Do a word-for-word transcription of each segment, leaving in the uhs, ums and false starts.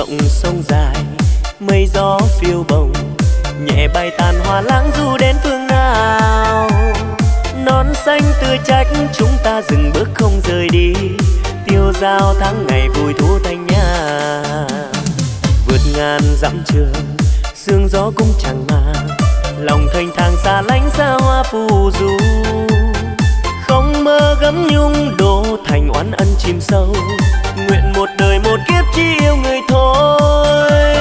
rộng sông dài, mây gió phiêu bồng, nhẹ bay tàn hoa lãng du đến phương nào. Non xanh tươi trách chúng ta dừng bước không rời đi, tiêu dao tháng ngày vui thú thanh nhã. Vượt ngàn dặm trường, sương gió cũng chẳng mà, lòng thênh thang xa lánh xa hoa phù du. Không mơ gấm nhung đổ thành oán ân chìm sâu, nguyện một đời một kiếp chỉ yêu người thôi.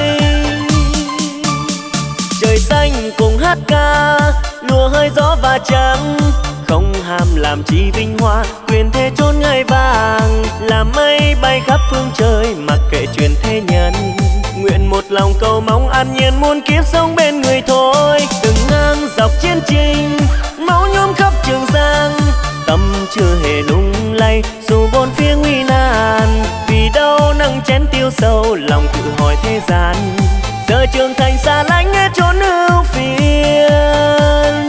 Trời xanh cùng hát ca, lùa hơi gió và trắng, không ham làm chi vinh hoa, quyền thế chốn ngai vàng. Làm mây bay khắp phương trời, mặc kệ truyền thế nhân, nguyện một lòng cầu mong an nhiên muôn kiếp sống bên người thôi. Từng ngang dọc chiến trình, máu nhuốm khắp Trường Giang, tâm chưa hề lung lay dù bốn phía nguy nan. Vì đâu nâng chén tiêu sâu, lòng tự hỏi thế gian, giờ trưởng thành xa lánh nghe chốn ưu phiền.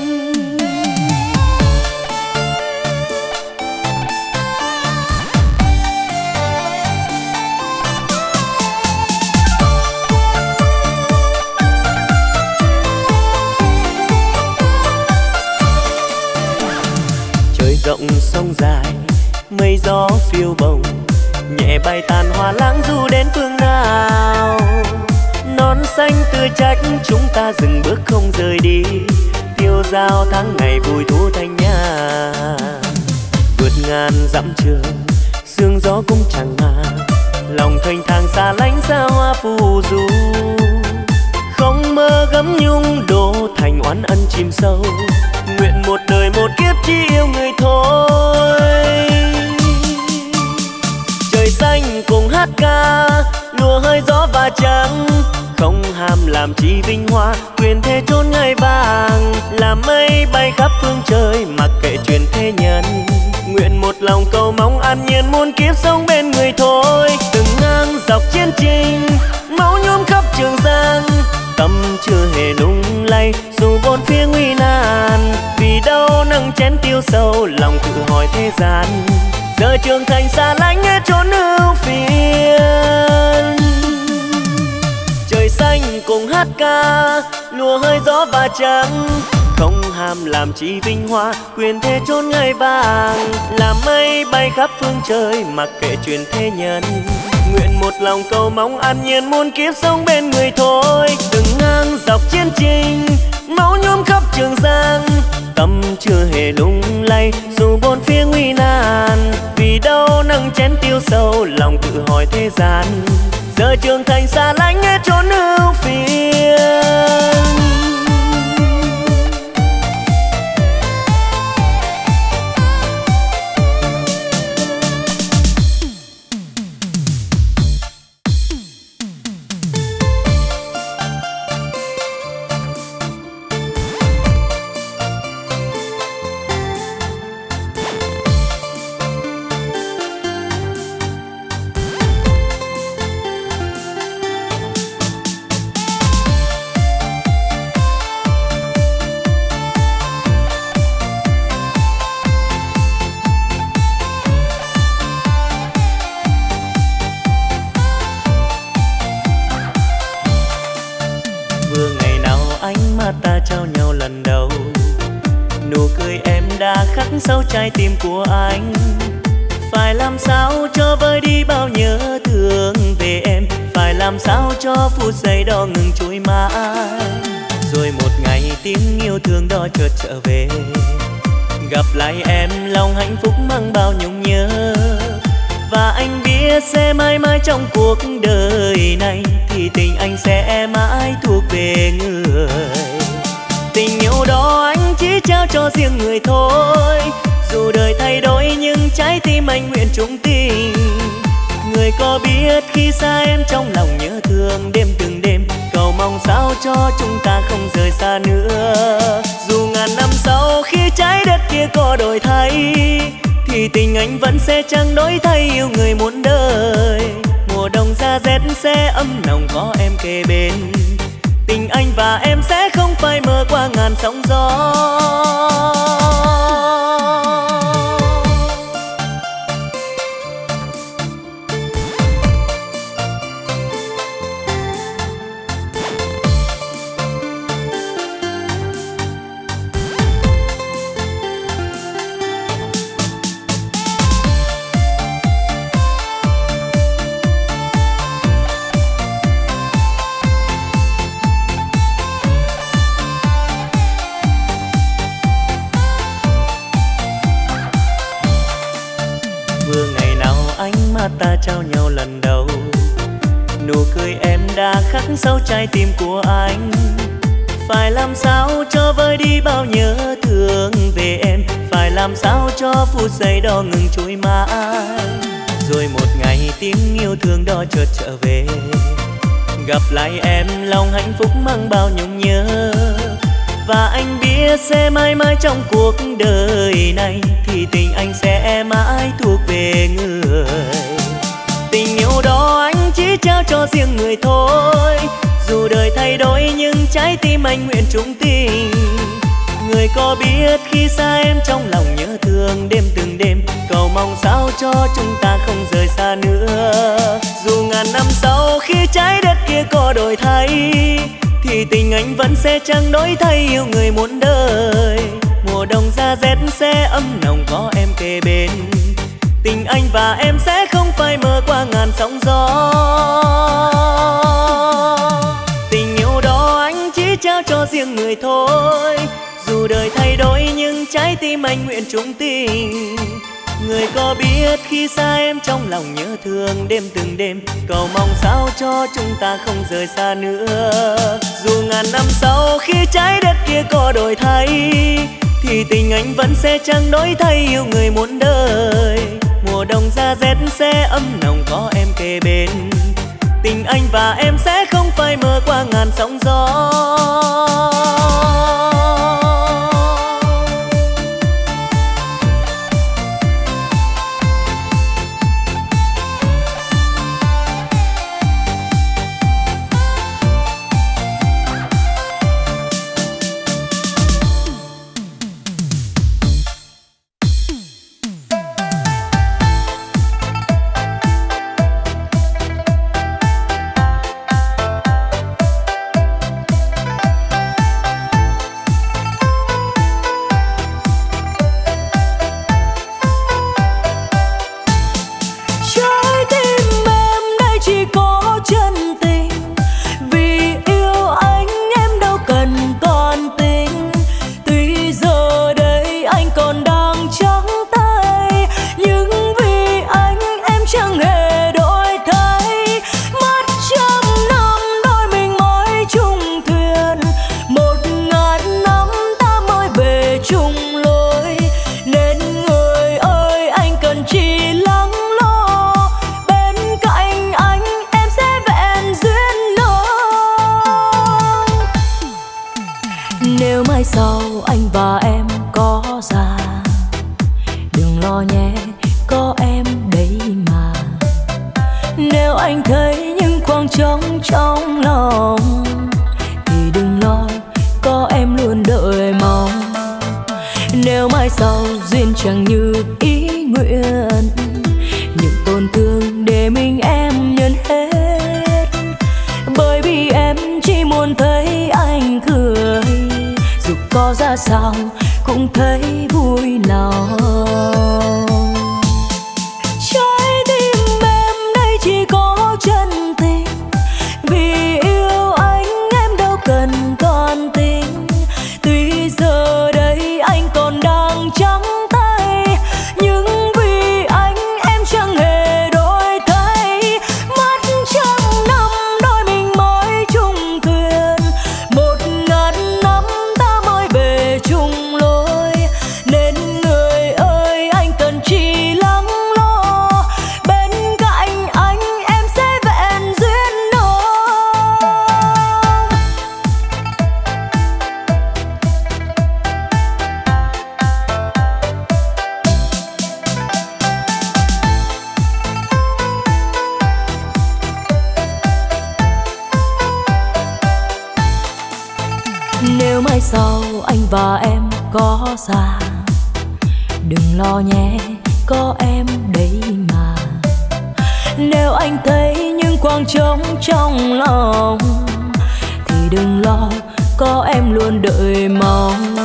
Trời rộng sông dài, mây gió phiêu bồng, nhẹ bay tàn hoa lãng du đến phương nào. Non xanh tươi trách chúng ta dừng bước không rời đi, tiêu dao tháng ngày vui thú thanh nhã. Vượt ngàn dặm trường, sương gió cũng chẳng mà, lòng thênh thang xa lánh xa hoa phù du. Không mơ gấm nhung đổ thành oán ân chìm sâu, nguyện một đời một kiếp chỉ yêu người thôi. Trời xanh cùng hát ca, lùa hơi gió và trắng, không ham làm chi vinh hoa, quyền thế chốn ngai vàng. Làm mây bay khắp phương trời, mặc kệ truyền thế nhân, nguyện một lòng cầu mong an nhiên muôn kiếp sống bên người thôi. Từng ngang dọc chiến trình, máu nhuốm khắp Trường Giang, tâm chưa hề lung lay dù bốn phía nguy nan. Vì đâu nâng chén tiêu sâu, lòng tự hỏi thế gian, giờ trưởng thành xa lánh nghe chốn ưu phiền. Trời xanh cùng hát ca, lùa hơi gió và trắng, không ham làm chi vinh hoa, quyền thế chốn ngai vàng. Làm mây bay khắp phương trời, mặc kệ truyền thế nhân, nguyện một lòng cầu mong an nhiên muôn kiếp sống bên người thôi. Từng ngang dọc chiến trình, máu nhuốm khắp Trường Giang, tâm chưa hề lung lay dù bốn phía nguy nan. Vì đâu nâng chén tiêu sâu, lòng tự hỏi thế gian, giờ trưởng thành xa lánh nghe chốn ưu phiền. Ta trao nhau lần đầu, nụ cười em đã khắc sâu trái tim của anh. Phải làm sao cho vơi đi bao nhớ thương về em, phải làm sao cho phút giây đó ngừng trôi mãi. Rồi một ngày tiếng yêu thương đó chợt trở về, gặp lại em lòng hạnh phúc mang bao nhung nhớ. Và anh biết sẽ mãi mãi trong cuộc đời này, thì tình anh sẽ mãi thuộc về người. Tình yêu đó anh chỉ trao cho riêng người thôi, dù đời thay đổi nhưng trái tim anh nguyện chung tình. Người có biết khi xa em trong lòng nhớ thương đêm từng đêm, cầu mong sao cho chúng ta không rời xa nữa. Dù ngàn năm sau khi trái đất kia có đổi thay, thì tình anh vẫn sẽ chẳng đổi thay yêu người muôn đời. Mùa đông giá rét sẽ ấm nồng có em kề bên, tình anh và em sẽ không phai mờ qua ngàn sóng gió. ánh mắt ta trao nhau lần đầu. Nụ cười em đã khắc sâu trái tim của anh. Phải làm sao cho vơi đi bao nhớ thương về em, phải làm sao cho phút giây đó ngừng trôi mãi. Rồi một ngày tiếng yêu thương đó chợt trở về, gặp lại em lòng hạnh phúc mang bao nhung nhớ. Và anh biết sẽ mãi mãi trong cuộc đời này thì tình anh sẽ mãi thuộc về người. Tình yêu đó anh chỉ trao cho riêng người thôi. Dù đời thay đổi nhưng trái tim anh nguyện chung tình. Người có biết khi xa em trong lòng nhớ thương đêm từng đêm, cầu mong sao cho chúng ta không rời xa nữa. Dù ngàn năm sau khi trái đất kia có đổi thay, thì tình anh vẫn sẽ chẳng đổi thay yêu người muôn đời. Mùa đông giá rét sẽ ấm nồng có em kề bên, tình anh và em sẽ không phai mờ qua ngàn sóng gió. Tình yêu đó anh chỉ trao cho riêng người thôi. Dù đời thay đổi nhưng trái tim anh nguyện chung tình. Người có biết khi xa em trong lòng nhớ thương đêm từng đêm, cầu mong sao cho chúng ta không rời xa nữa. Dù ngàn năm sau khi trái đất kia có đổi thay, thì tình anh vẫn sẽ chẳng đổi thay yêu người muôn đời. Mùa đông giá rét sẽ ấm nồng có em kề bên, tình anh và em sẽ không phai mờ qua ngàn sóng gió. Nếu mai sau anh và em có già, đừng lo nhé, có em đấy mà. Nếu anh thấy những khoảng trống trong lòng thì đừng lo, có em luôn đợi mong.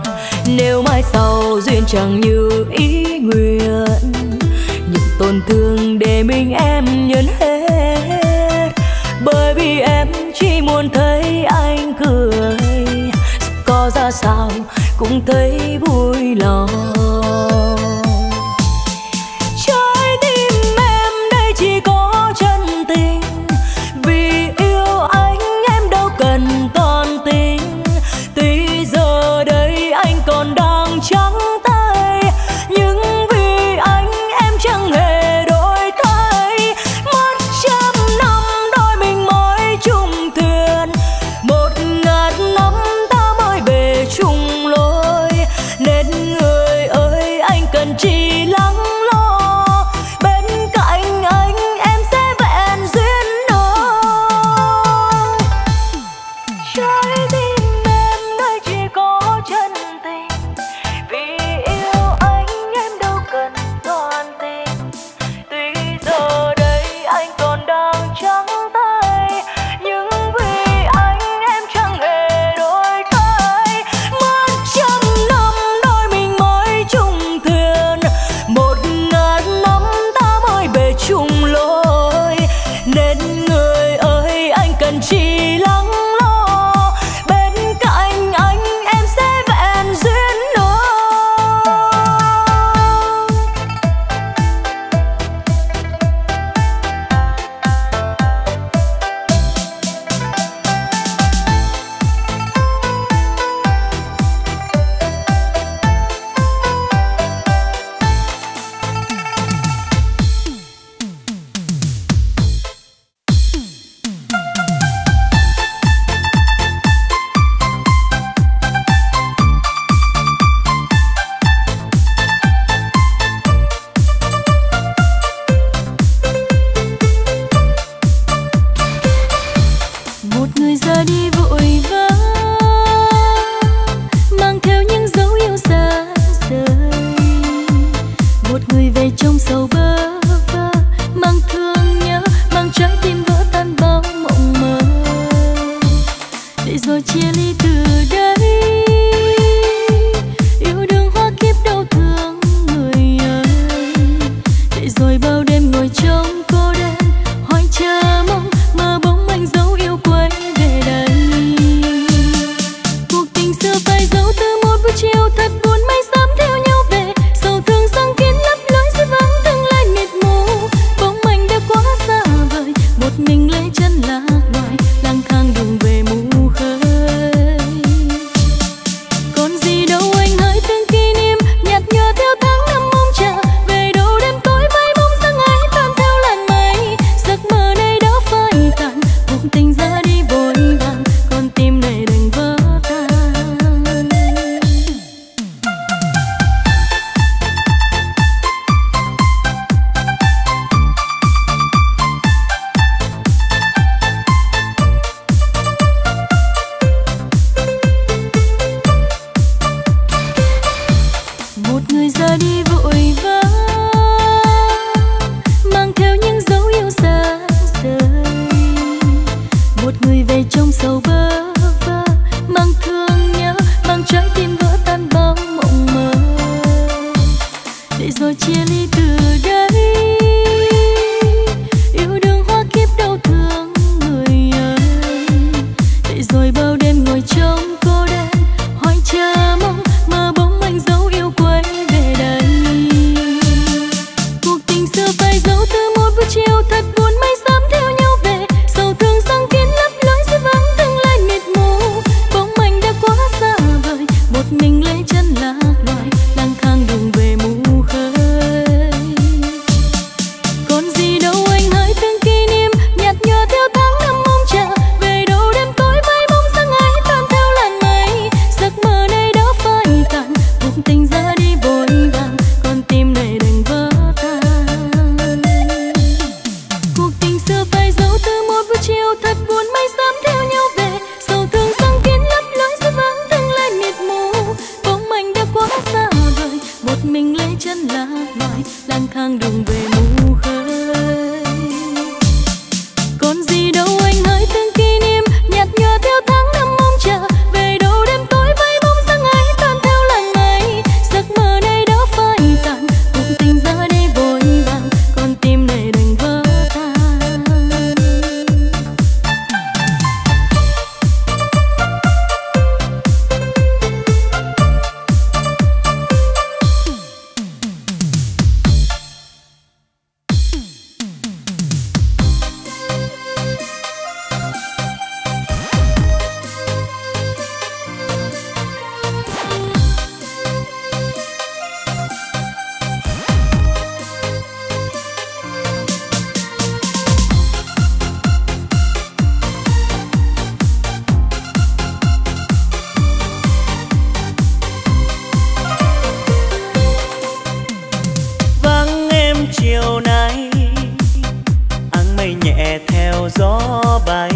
Nếu mai sau duyên chẳng như ý nguyện, những tổn thương để mình em nhận hết. Bởi vì em chỉ muốn thấy anh cười, có ra sao cũng thấy vui lòng. Trái tim theo gió bay,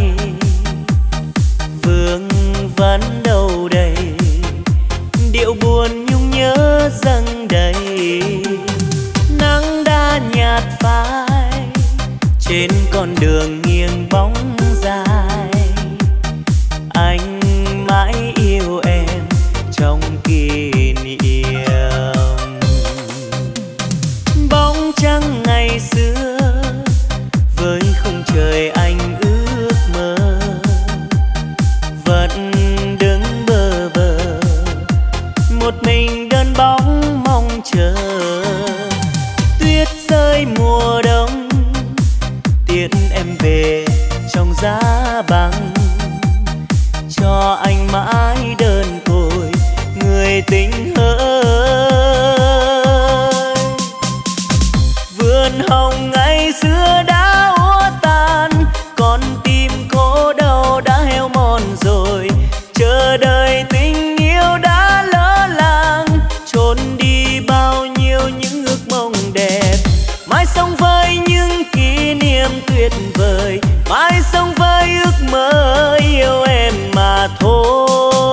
vương vấn đâu đây, điệu buồn nhung nhớ dâng đầy. Nắng đã nhạt phai trên con đường nghiêng bóng dài, anh mãi yêu em trong kỷ niệm. Bóng trăng ngày xưa với khung trời anh ước mơ, vẫn đứng bơ vơ một mình đơn bóng mong chờ. Tuyết rơi mùa đông tiễn em về trong giá băng, cho anh mãi đơn côi người tình ơi. Vườn hồng ngày xưa đã úa tàn, con tim cố đau đã heo mòn rồi. Chờ đợi tình yêu đã lỡ làng, trốn đi bao nhiêu những ước mong đẹp. Mãi sống với những kỷ niệm tuyệt vời, mãi sống với ước mơ yêu em mà thôi.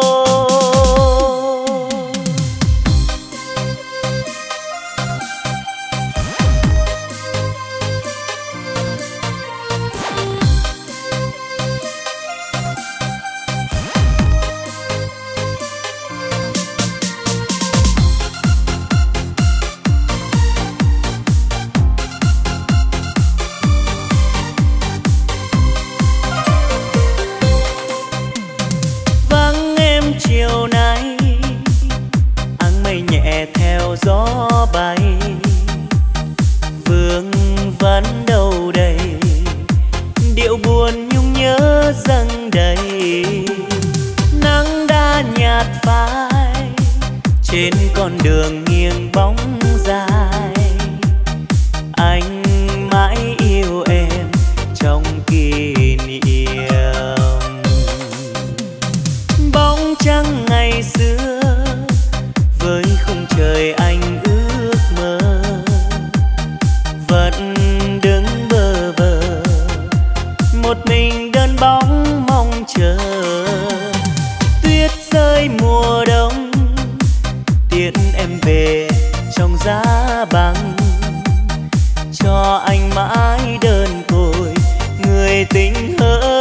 Chiều nay áng mây nhẹ theo gió bay, vương vấn đâu đây, điệu buồn nhung nhớ dâng đầy. Nắng đã nhạt phai trên con đường nghiêng bóng dài, anh mãi yêu em trong kỷ niệm. Bóng trăng ngày xưa với khung trời anh ước mơ, vẫn đứng bơ vơ một mình đơn bóng mong chờ. Tuyết rơi mùa đông tiễn em về trong giá băng, cho anh mãi đơn côi người tình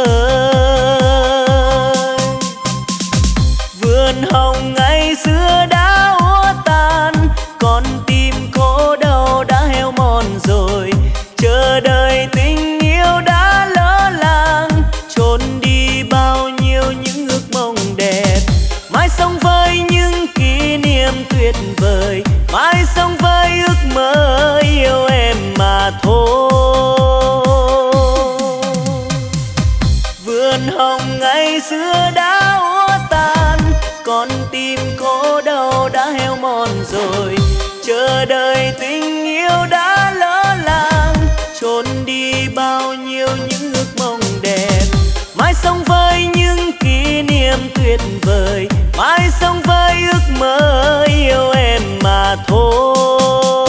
ơi. Vườn hồng ngày xưa đã úa tàn, con tim cố đau đã heo mòn rồi. Chờ đợi tình yêu đã lỡ làng, trốn đi bao nhiêu những ước mong đẹp. Mãi sống với những kỷ niệm tuyệt vời, mãi sống với ước mơ yêu em mà thôi. Vườn hồng ngày xưa đã úa tàn, con tim cố đau đã heo mòn rồi. Chờ đợi tình yêu đã lỡ làng, trốn đi bao nhiêu những ước mong đẹp. Mãi sống với những kỷ niệm tuyệt vời, mãi sống với ước mơ yêu em mà thôi.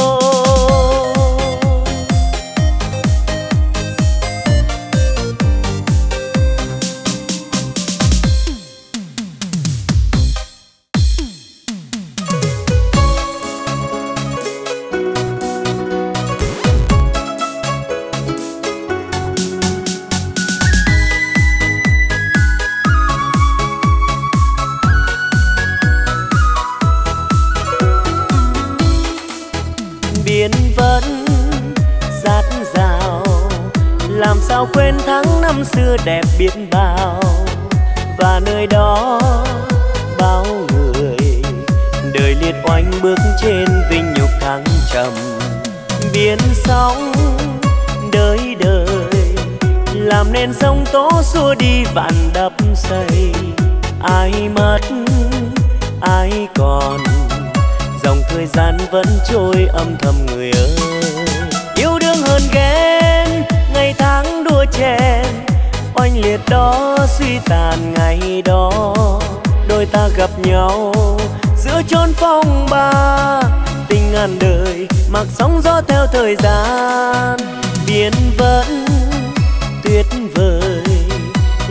Biển vẫn dạt dào, làm sao quên tháng năm xưa đẹp biết bao. Và nơi đó bao người đời liệt oanh bước trên vinh nhục thăng trầm. Biển sóng đời đời làm nên sông tố xua đi vạn đập xây. Ai mất ai còn, dòng thời gian vẫn trôi âm thầm người ơi. Yêu đương hơn ghen, ngày tháng đua chen, oanh liệt đó suy tàn ngày đó. Đôi ta gặp nhau giữa chốn phong ba, tình ngàn đời mặc sóng gió theo thời gian. Biển vẫn tuyệt vời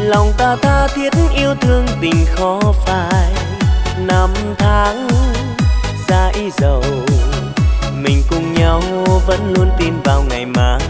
lòng ta tha thiết yêu thương tình khó phai. Năm tháng dãi dầu mình cùng nhau vẫn luôn tin vào ngày mai.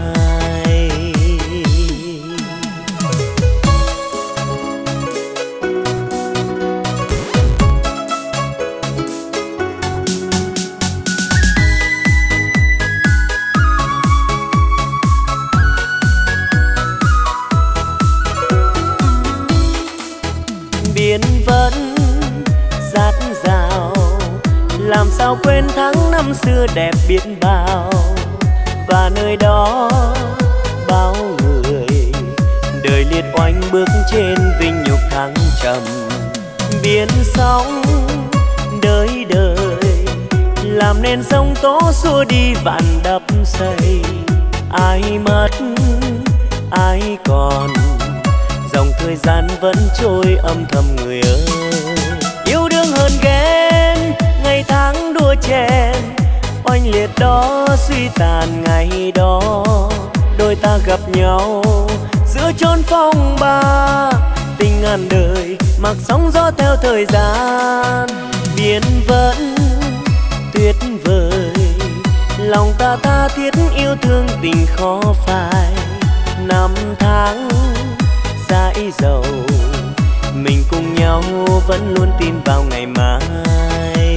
Biển vẫn dạt dào, làm sao quên tháng năm xưa đẹp biết bao. Và nơi đó bao người đời liệt oanh bước trên vinh nhục thăng trầm. Biển sóng đời đời làm nên sông tố xua đi vạn đập xây. Ai mất ai còn, dòng thời gian vẫn trôi âm thầm người ơi. Yêu đương hơn ghen, ngày tháng đua chen, oanh liệt đó suy tàn ngày đó. Đôi ta gặp nhau giữa chốn phong ba, tình ngàn đời mặc sóng gió theo thời gian. Biển vẫn tuyệt vời, lòng ta tha thiết yêu thương tình khó phai. Năm tháng dãi dầu mình cùng nhau vẫn luôn tin vào ngày mai.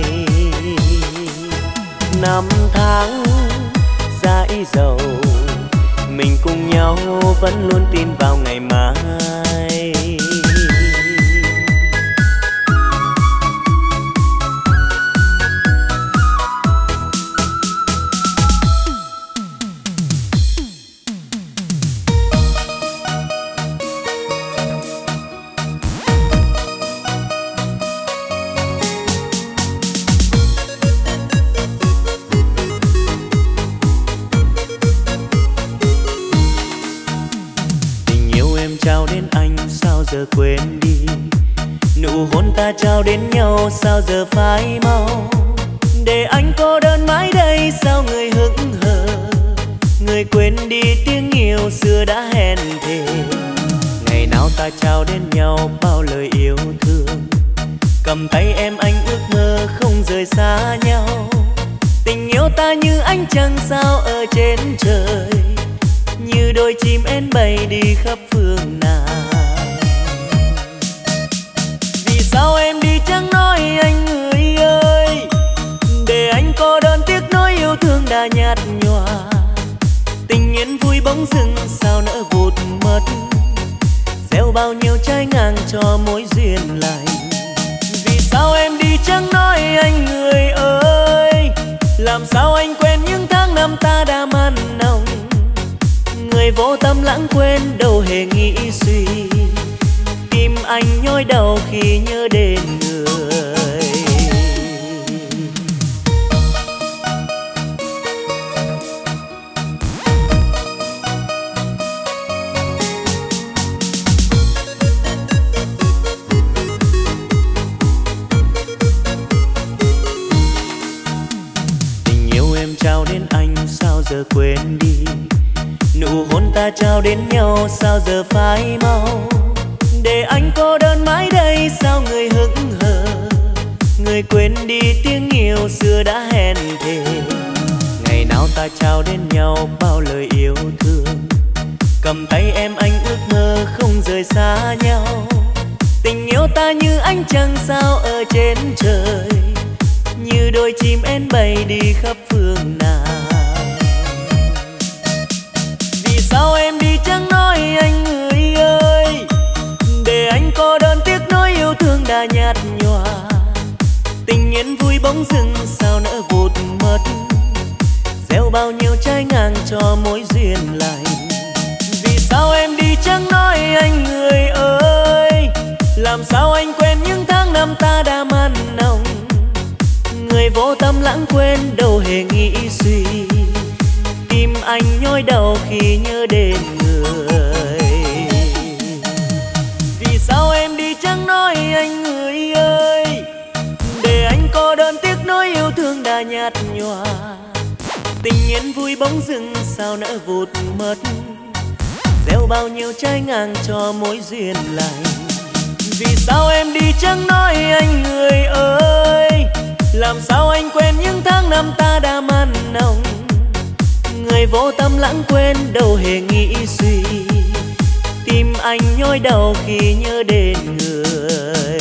Năm tháng dãi dầu mình cùng nhau vẫn luôn tin vào ngày mai. Trao đến anh sao giờ quên đi, nụ hôn ta trao đến nhau sao giờ phai mau. Để anh cô đơn mãi đây sao người hững hờ, người quên đi tiếng yêu xưa đã hẹn thề. Ngày nào ta trao đến nhau bao lời yêu thương, cầm tay em anh ước mơ không rời xa nhau. Tình yêu ta như ánh trăng sao ở trên trời, như đôi chim én bay đi khắp phương nào. Vì sao em đi chẳng nói anh người ơi, để anh cô đơn tiếc nối yêu thương đã nhạt nhòa. Tình yên vui bỗng dưng sao nỡ vụt mất, gieo bao nhiêu trái ngang cho mối duyên lành. Vì sao em đi chẳng nói anh người ơi, làm sao anh quên những tháng năm ta đã mặn nồng. Người vô tâm lãng quên đâu hề nghĩ suy, tim anh nhói đau khi nhớ đến người. Tình yêu em trao đến anh sao giờ quên đi, nụ hôn ta trao đến nhau sao giờ phai mau. Để anh cô đơn mãi đây sao người hững hờ, người quên đi tiếng yêu xưa đã hẹn thề. Ngày nào ta trao đến nhau bao lời yêu thương, cầm tay em anh ước mơ không rời xa nhau. Tình yêu ta như ánh trăng sao ở trên trời, như đôi chim én bay đi khắp phương nào. Sao em đi chẳng nói anh người ơi, để anh cô đơn tiếc nối yêu thương đã nhạt nhòa. Tình yên vui bỗng dưng sao nỡ vụt mất, gieo bao nhiêu trái ngang cho mối duyên lành. Vì sao em đi chẳng nói anh người ơi, làm sao anh quên những tháng năm ta đã mặn nồng. Người vô tâm lãng quên đâu hề nghĩ suy, tim anh nhói đau khi nhớ đến người. Vì sao em đi chẳng nói anh người ơi, để anh cô đơn tiếc nối yêu thương đã nhạt nhòa. Tình yên vui bỗng dưng sao nỡ vụt mất, gieo bao nhiêu trái ngang cho mối duyên lành. Vì sao em đi chẳng nói anh người ơi, làm sao anh quên những tháng năm ta đã mặn nồng. Người vô tâm lãng quên đâu hề nghĩ suy, tim anh nhói đau khi nhớ đến người.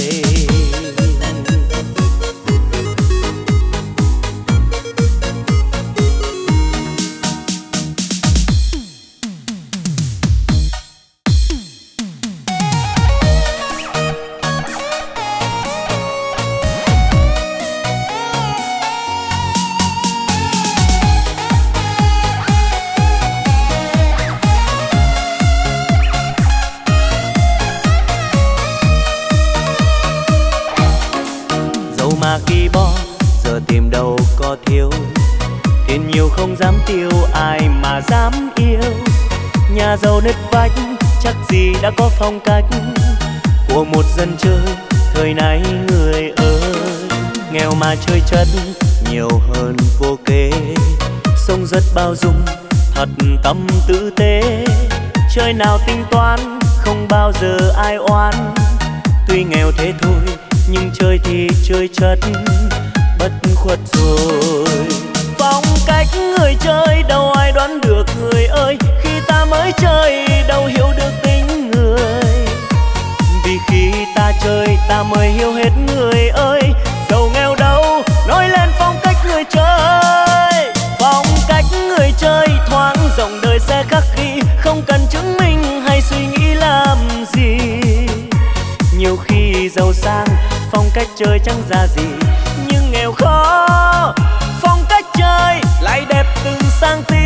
Mà khi bỏ giờ tìm đâu có thiếu, tiền nhiều không dám tiêu ai mà dám yêu. Nhà giàu nứt vách chắc gì đã có phong cách của một dân chơi thời nay người ơi. Nghèo mà chơi chất nhiều hơn vô kể, sống rất bao dung thật tâm tử tế. Chơi nào tính toán không bao giờ ai oán, tuy nghèo thế thôi nhưng chơi thì chơi chất bất khuất rồi. Phong cách người chơi đâu ai đoán được người ơi, khi ta mới chơi đâu hiểu được tính người. Vì khi ta chơi ta mới hiểu hết người ơi, giàu nghèo đâu nói lên phong cách người chơi. Phong cách người chơi thoáng dòng đời sẽ khắc ghi, không cần chứng minh hay suy nghĩ làm gì. Nhiều khi giàu sang phong cách chơi chẳng ra gì, nhưng nghèo khó phong cách chơi lại đẹp từng sang tí.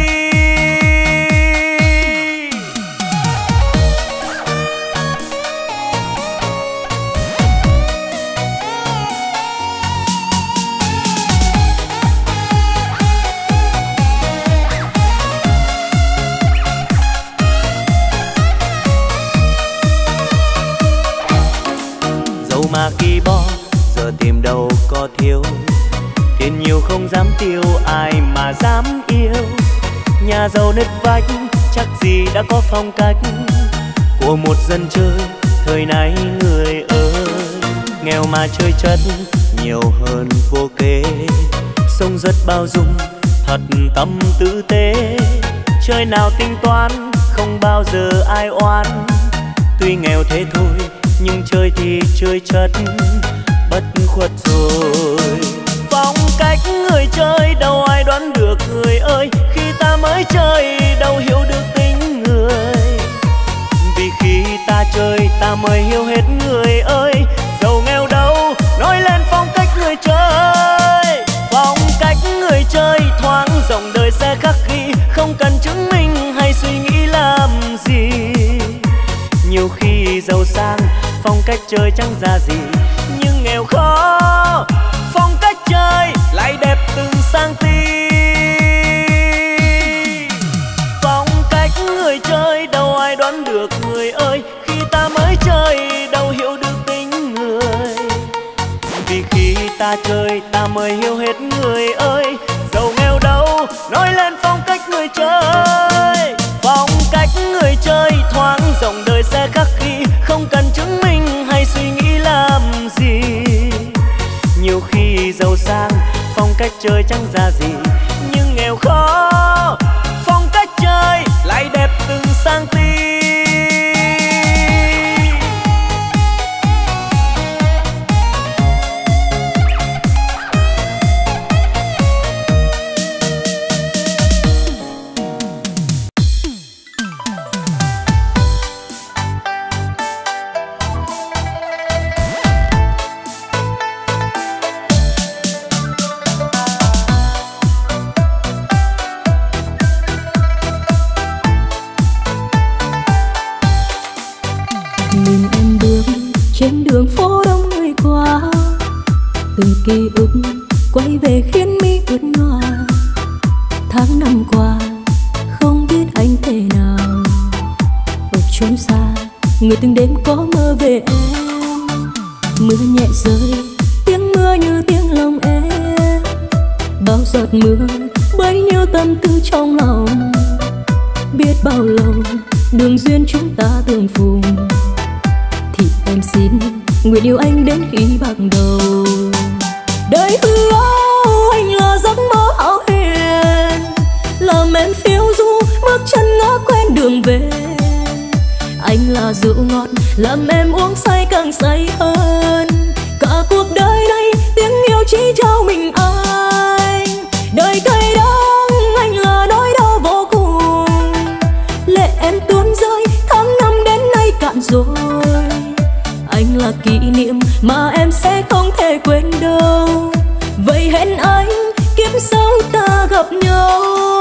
Dẫu mà khi bỏ giờ tìm đâu có thiếu, tiền nhiều không dám tiêu ai mà dám yêu. Nhà giàu nứt vách chắc gì đã có phong cách của một dân chơi thời nay người ơi. Nghèo mà chơi chất nhiều hơn vô kể, sống rất bao dung thật tâm tử tế. Chơi nào tính toán không bao giờ ai oán, tuy nghèo thế thôi nhưng chơi thì chơi chất bất khuất rồi. Phong cách người chơi đâu ai đoán được người ơi, khi ta mới chơi đâu hiểu được tính người. Vì khi ta chơi ta mới hiểu hết người ơi, giàu nghèo đâu nói lên phong cách người chơi. Phong cách người chơi thoáng dòng đời sẽ khắc ghi, không cần chứng minh hay suy nghĩ làm gì. Nhiều khi giàu sang phong cách chơi chẳng ra gì, nhưng nghèo khó phong cách chơi lại đẹp từng sang tí. Phong cách người chơi đâu ai đoán được người ơi, khi ta mới chơi đâu hiểu được tính người. Vì khi ta chơi ta mới hiểu hết người ơi, giàu nghèo đâu nói lên phong cách người chơi. Phong cách người chơi thoáng dòng đời sẽ khắc ghi, không cần chứng minh hay suy nghĩ làm gì. Nhiều khi giàu sang phong cách chơi chẳng ra gì, nhưng nghèo khó phong cách chơi lại đẹp từng sang tí. Trên đường phố đông người qua, từng ký ức quay về khiến mi ướt nhòa. Tháng năm qua không biết anh thế nào, ở chốn xa người từng đêm có mơ về em. Mưa nhẹ rơi, tiếng mưa như tiếng lòng em. Bao giọt mưa bấy nhiêu tâm tư trong lòng, biết bao lâu đường duyên chúng ta tương phùng, thì em xin nguyện yêu anh đến khi bạc đầu. Đời hư áo anh là giấc mơ hão huyền, làm em phiêu du bước chân ngỡ quen đường về. Anh là rượu ngọt làm em uống say càng say hơn, cả cuộc đời này tiếng yêu chỉ trao mình anh. Đời cay đắng anh là nỗi đau vô cùng, lệ em tuôn rơi tháng năm đến nay cạn rồi. Anh là kỷ niệm mà em sẽ không thể quên đâu, vậy hẹn anh kiếp sau ta gặp nhau.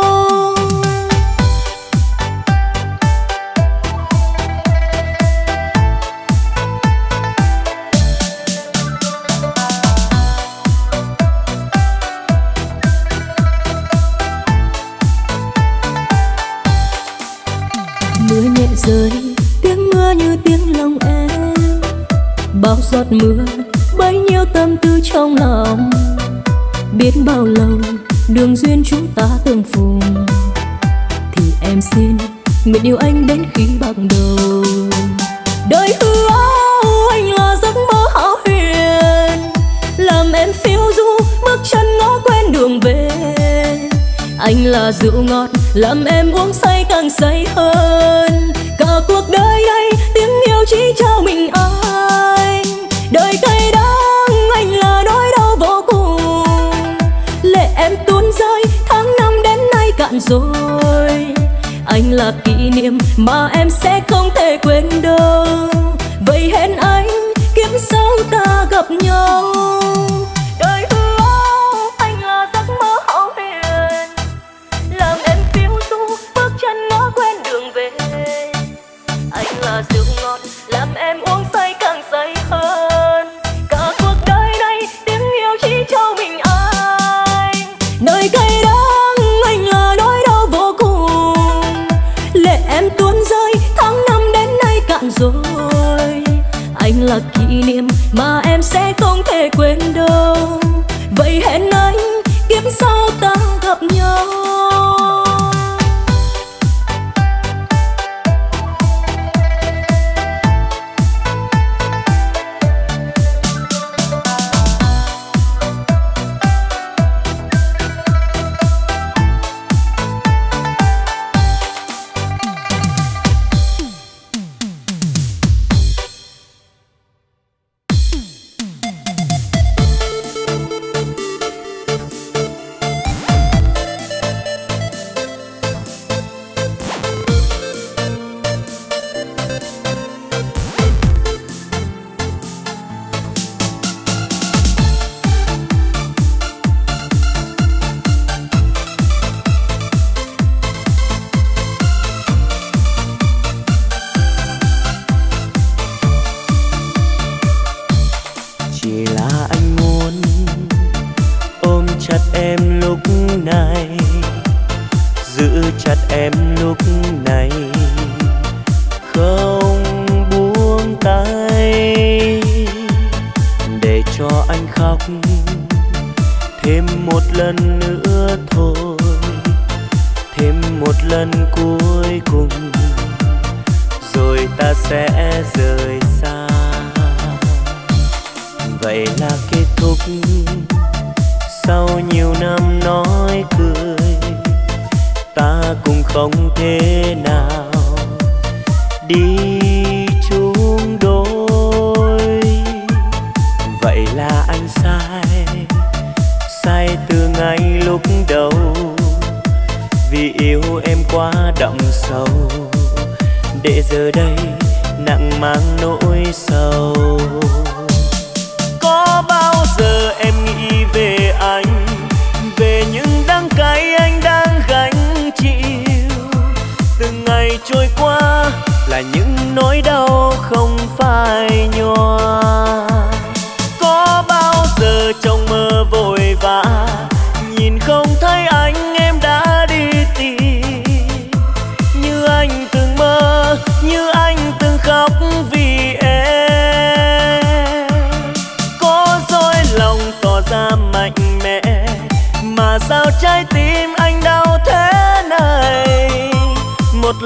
Mưa nhẹ rơi, tiếng mưa như tiếng lòng em, bao giọt mưa bấy nhiêu tâm tư trong lòng. Biết bao lâu đường duyên chúng ta tương phùng, thì em xin nguyện yêu anh đến khi bạc đầu. Đời hư áo anh là giấc mơ hão huyền, làm em phiêu du bước chân ngỡ quen đường về. Anh là rượu ngọt làm em uống say càng say hơn, cả cuộc đời này tiếng yêu chỉ trao mình anh. Đời cay đắng anh là nỗi đau vô cùng, lệ em tuôn rơi tháng năm đến nay cạn rồi. Anh là kỷ niệm mà em sẽ không thể quên đâu, vậy hẹn anh kiếp sau ta gặp nhau. Đời hư áo anh là giấc mơ hão huyền, làm em phiêu du bước chân ngỡ quen đường về. Anh là rượu ngọt làm em uống say càng say hơn, cả cuộc đời này tiếng yêu chỉ cho mình anh. Nơi cay đắng anh là nỗi đau vô cùng, lệ em tuôn rơi tháng năm đến nay cạn rồi. Anh là kỷ niệm mà em sẽ không thể quên đâu, vậy hẹn anh kiếp sau ta gặp nhau.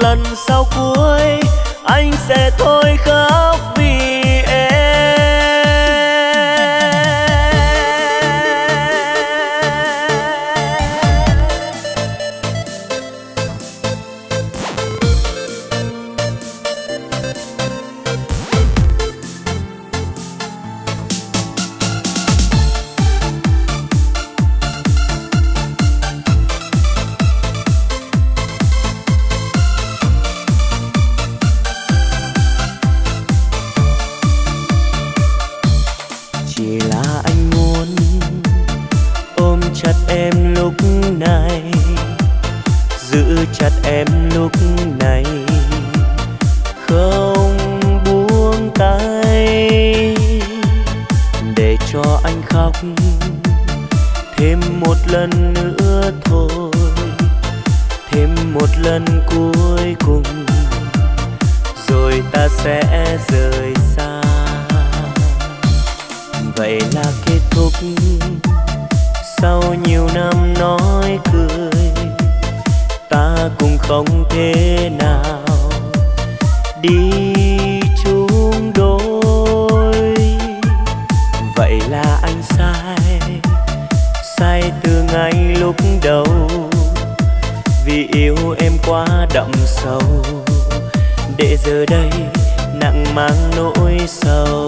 lần sau cuối anh sẽ thôi khóc vì chặt em lúc này không buông tay để cho anh khóc thêm một lần nữa thôi, thêm một lần cuối cùng rồi ta sẽ rời xa. Vậy là kết thúc sau nhiều năm nói cười, ta cũng không thể nào đi chung đôi. Vậy là anh sai, sai từ ngay lúc đầu, vì yêu em quá đậm sâu, để giờ đây nặng mang nỗi sầu.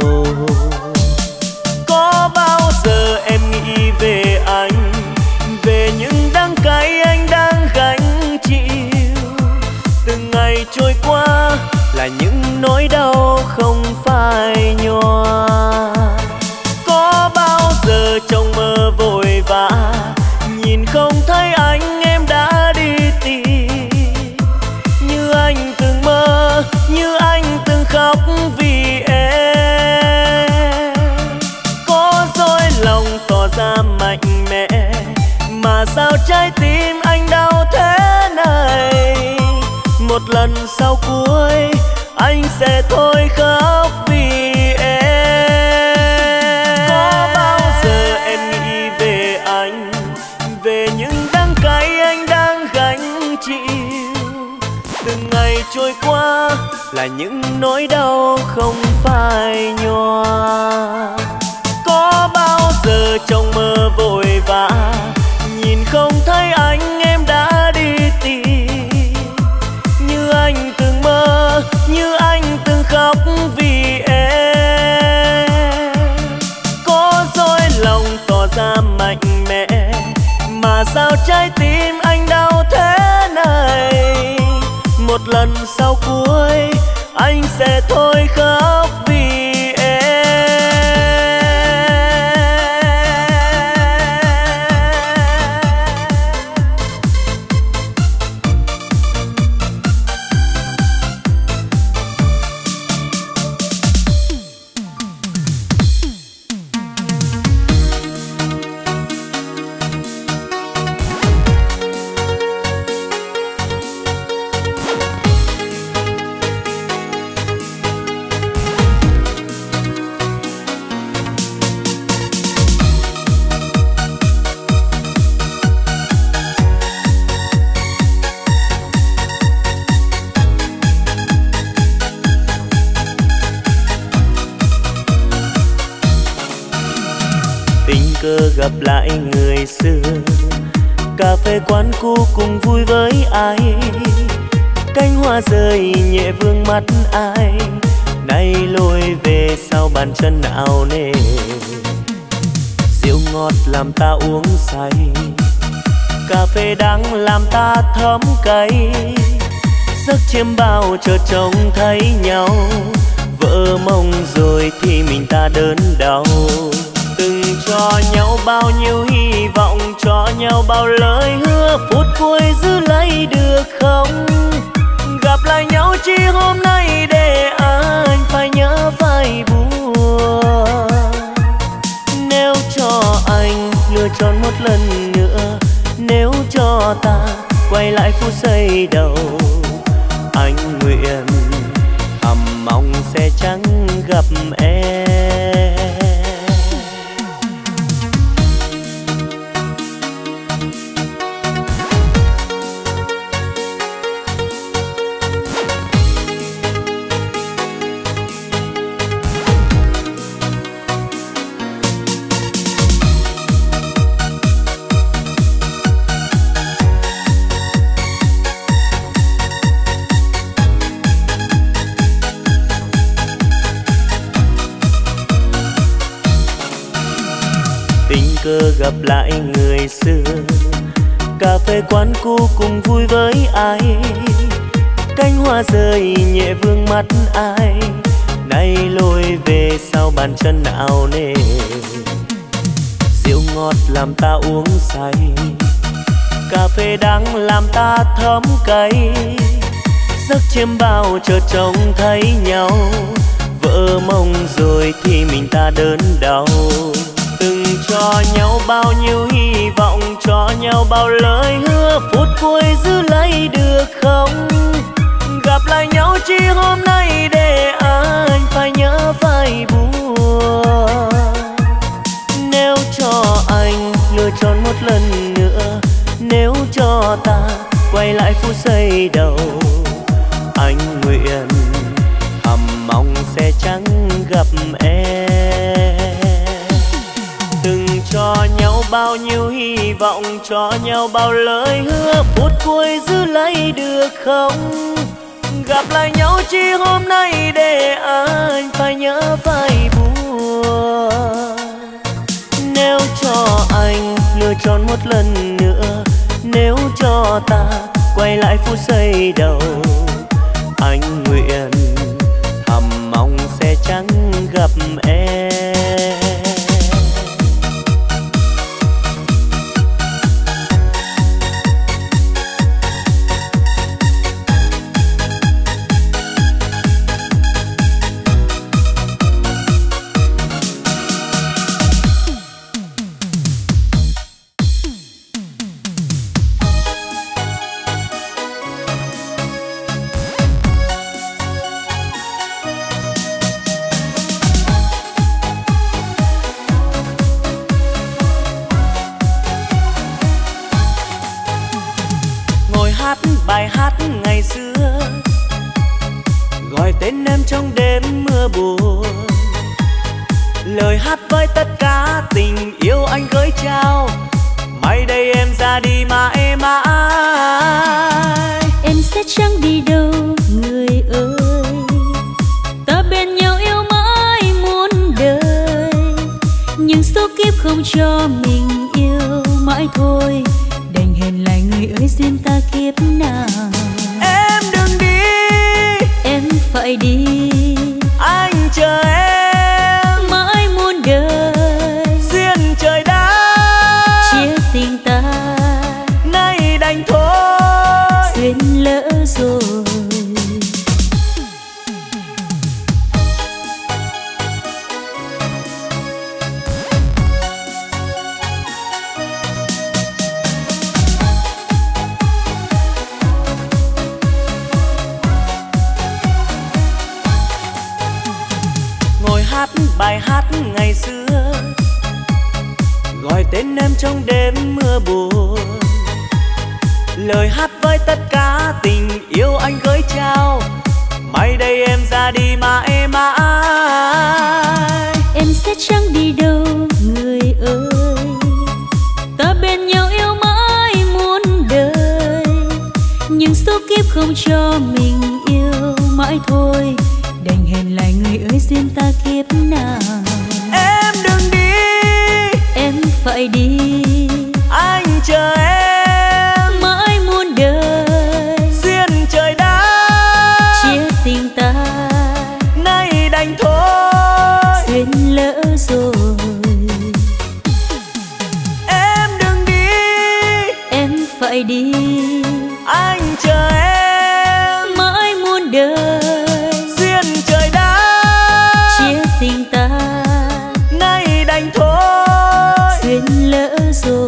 Có bao giờ em nghĩ về anh, về những đắng cay anh đang gánh chịu? Từng ngày trôi qua là những nỗi đau không phai nhòa. Có bao giờ trong mơ vội vã nhìn không thấy anh em đã đi tìm, như anh từng mơ, như anh từng khóc vì em. Có dối lòng tỏ ra mạnh mẽ, mà sao trái tim anh đau thế này? Một lần sau cuối anh sẽ thôi khóc vì em. Có bao giờ em nghĩ về anh, về những đắng cay anh đang gánh chịu? Từng ngày trôi qua là những nỗi đau không phai nhòa. Có bao giờ trong mơ vội vã nhìn không thấy anh em đã đi tìm, như anh từng mơ, như anh từng khóc vì em. Có dối lòng tỏ ra mạnh mẽ, mà sao trái tim anh đau thế này? Một lần sau cuối anh sẽ thôi khóc vì gặp lại người xưa. Cà phê quán cũ cùng vui với ai, cánh hoa rơi nhẹ vương mắt ai. Nay lối về sau bàn chân ảo nề, rượu ngọt làm ta uống say, cà phê đắng làm ta thấm cay. Giấc chiêm bao chợt trông thấy nhau, vỡ mộng rồi thì mình ta đớn đau. Từng cho nhau bao nhiêu hy vọng, cho nhau bao lời hứa, phút cuối giữ lấy được không? Gặp lại nhau chỉ hôm nay để anh phải nhớ phải buồn. Nếu cho anh lựa chọn một lần nữa, nếu cho ta quay lại phút giây đầu, anh nguyện thầm mong sẽ chẳng gặp em. gặp lại người xưa. Cà phê quán cũ cùng vui với ai, cánh hoa rơi nhẹ vương mắt ai. Nay lối về sau bàn chân ảo nề, rượu ngọt làm ta uống say, cà phê đắng làm ta thấm cay. Giấc chiêm bao chợt trông thấy nhau, vỡ mộng rồi thì mình ta đớn đau. Từng cho nhau bao nhiêu hy vọng, cho nhau bao lời hứa, phút cuối giữ lấy được không? Gặp lại nhau chỉ hôm nay để anh phải nhớ phải buồn. Nếu cho anh lựa chọn một lần nữa, nếu cho ta quay lại phút giây đầu, anh nguyện thầm mong sẽ chẳng gặp em. Từng cho nhau bao nhiêu hy vọng, cho nhau bao lời hứa, phút cuối giữ lấy được không? Gặp lại nhau chỉ hôm nay để anh phải nhớ phải buồn. Nếu cho anh lựa chọn một lần nữa, nếu cho ta quay lại phút giây đầu, anh nguyện thầm mong sẽ chẳng gặp em. Bài hát ngày xưa gọi tên em trong đêm mưa buồn, lời hát với tất cả tình yêu anh gửi trao. Mai đây em ra đi mà em ai, em sẽ chẳng đi đâu người ơi, ta bên nhau yêu mãi muôn đời. Nhưng số kiếp không cho mình yêu mãi thôi, đành hẹn lại người ơi duyên ta kiếp nào. Em đừng đi, em phải đi, anh chờ em mãi muôn đời. Duyên trời đã chia tình ta, nay đành thôi, duyên lỡ rồi. Bài hát ngày xưa gọi tên em trong đêm mưa buồn, lời hát với tất cả tình yêu anh gửi trao. Mai đây em ra đi mà em ai, em sẽ chẳng đi đâu người ơi, ta bên nhau yêu mãi muôn đời. Nhưng số kiếp không cho mình yêu mãi thôi, đành hẹn lại người ơi duyên ta kiếp nào. Em đừng đi, em phải đi, anh chờ em mãi muôn đời. Duyên trời đã chia tình ta, nay đành thôi, duyên lỡ rồi. Em đừng đi, em phải đi, anh chờ em mãi muôn đời. Duyên trời đã chia tình ta, nay đành thôi, duyên lỡ rồi.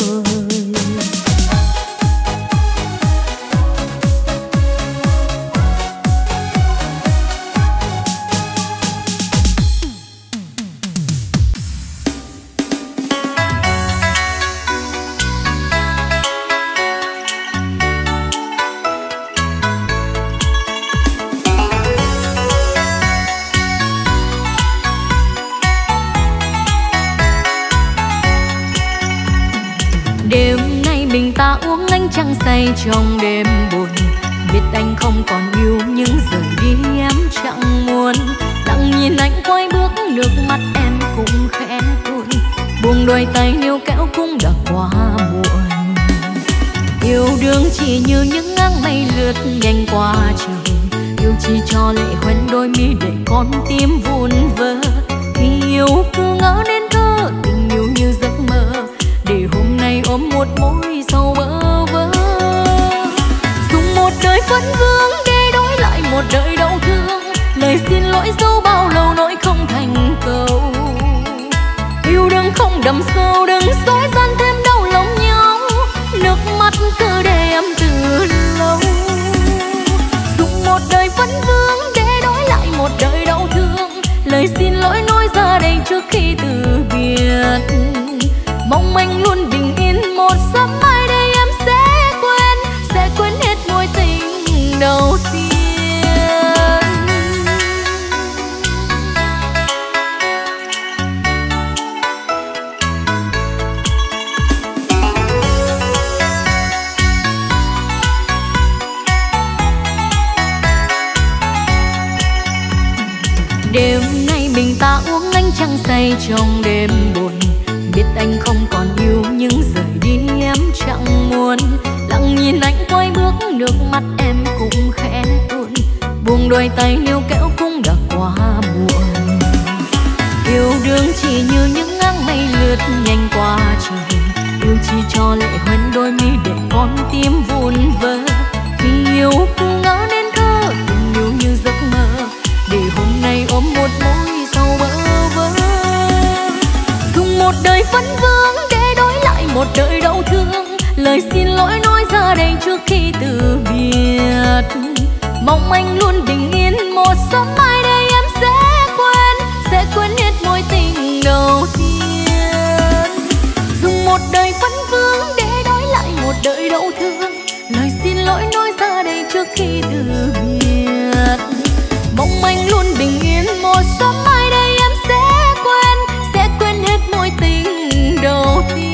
Đêm nay mình ta uống anh trăng say trong đêm buồn, biết anh không còn yêu nhưng rời đi em chẳng muốn. Lặng nhìn anh quay bước, nước mắt em cũng khẽ tuôn, buông đôi tay níu kéo cung chỉ như những áng mây lướt nhanh qua trời. Yêu chỉ cho lệ hoen đôi mi để con tim vun vỡ. Khi yêu cứ ngỡ nên thơ, tình yêu như giấc mơ, để hôm nay ôm một mối sầu bơ vơ. Dùng một đời vấn vương để đổi lại một đời đau thương. Lời xin lỗi dẫu bao lâu nỗi không thành cầu. Yêu đừng không đậm sâu, đừng dối gian thêm đau lòng nhau. Nước mắt cứ để em từ lâu. Dùng một đời vấn vương để đổi lại một đời đau thương. Lời xin lỗi nói ra đây trước khi từ biệt. Mong anh luôn bình yên, một sớm mai đây em sẽ quên, sẽ quên hết mối tình đầu tiên. Đêm nay mình ta uống ánh trăng say trong đêm buồn. Biết anh không còn yêu nhưng rời đi em chẳng muốn. Lặng nhìn anh quay bước, nước mắt em cũng khẽ tuôn. Buông đôi tay níu kéo cũng đã quá muộn. Yêu đương chỉ như những áng mây lướt nhanh qua trời. Yêu chỉ cho lệ hoen đôi mi để con tim vun vỡ. Khi yêu cứ ngỡ nên thơ, tình yêu như giấc mơ, để hôm nay ôm một mối sầu bơ vơ. Dùng một đời vấn vương để đổi lại một đời đau thương. Lời xin lỗi nói ra đây trước khi từ biệt. Mong anh luôn bình yên, một sớm mai đây em sẽ quên, sẽ quên hết mối tình đầu tiên. Dùng một đời vấn vương để đổi lại một đời đau thương. Lời xin lỗi nói ra đây trước khi từ biệt. Mong anh luôn bình yên, một sớm mai đây em sẽ quên, sẽ quên hết mối tình đầu tiên.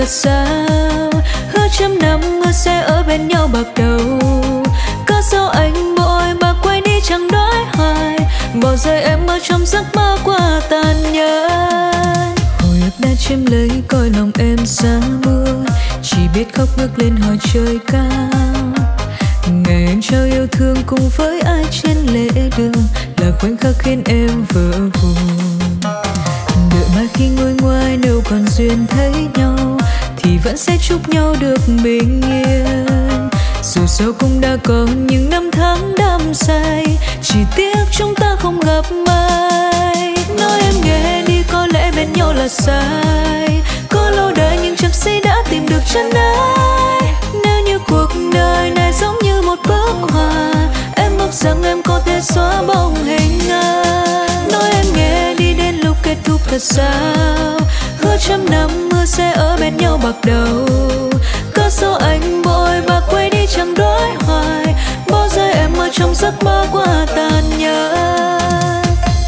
thật sao, hứa trăm năm mưa sẽ ở bên nhau bạc đầu. Cớ sao anh bội bạc quay đi chẳng đói hoài, bỏ rơi em ở trong giấc mơ qua tàn nhẫn. Hồi ức đã chiếm lấy cõi lòng em xa muôn, chỉ biết khóc ngước lên hỏi trời cao. Ngày anh trao yêu thương cùng với ai trên lễ đường, là khoảnh khắc khiến em vỡ vụn. Đợi mai khi ngồi ngoài nếu còn duyên thấy nhau, thì vẫn sẽ chúc nhau được bình yên. Dù sao cũng đã có những năm tháng đắm say, chỉ tiếc chúng ta không gặp mai. Nói em nghe đi, có lẽ bên nhau là sai, có lâu đời nhưng chắc sẽ đã tìm được chân ái. Nếu như cuộc đời này giống như một bức họa, em mong rằng em có thể xóa bóng hình ai. Nói em nghe đi, đến lúc kết thúc thật sao, hứa trăm năm mưa sẽ ở bên nhau bạc đầu. Cớ sao anh bội bạc quay đi chẳng đói hoài, bỏ rơi em ở trong giấc mơ quá tàn nhẫn.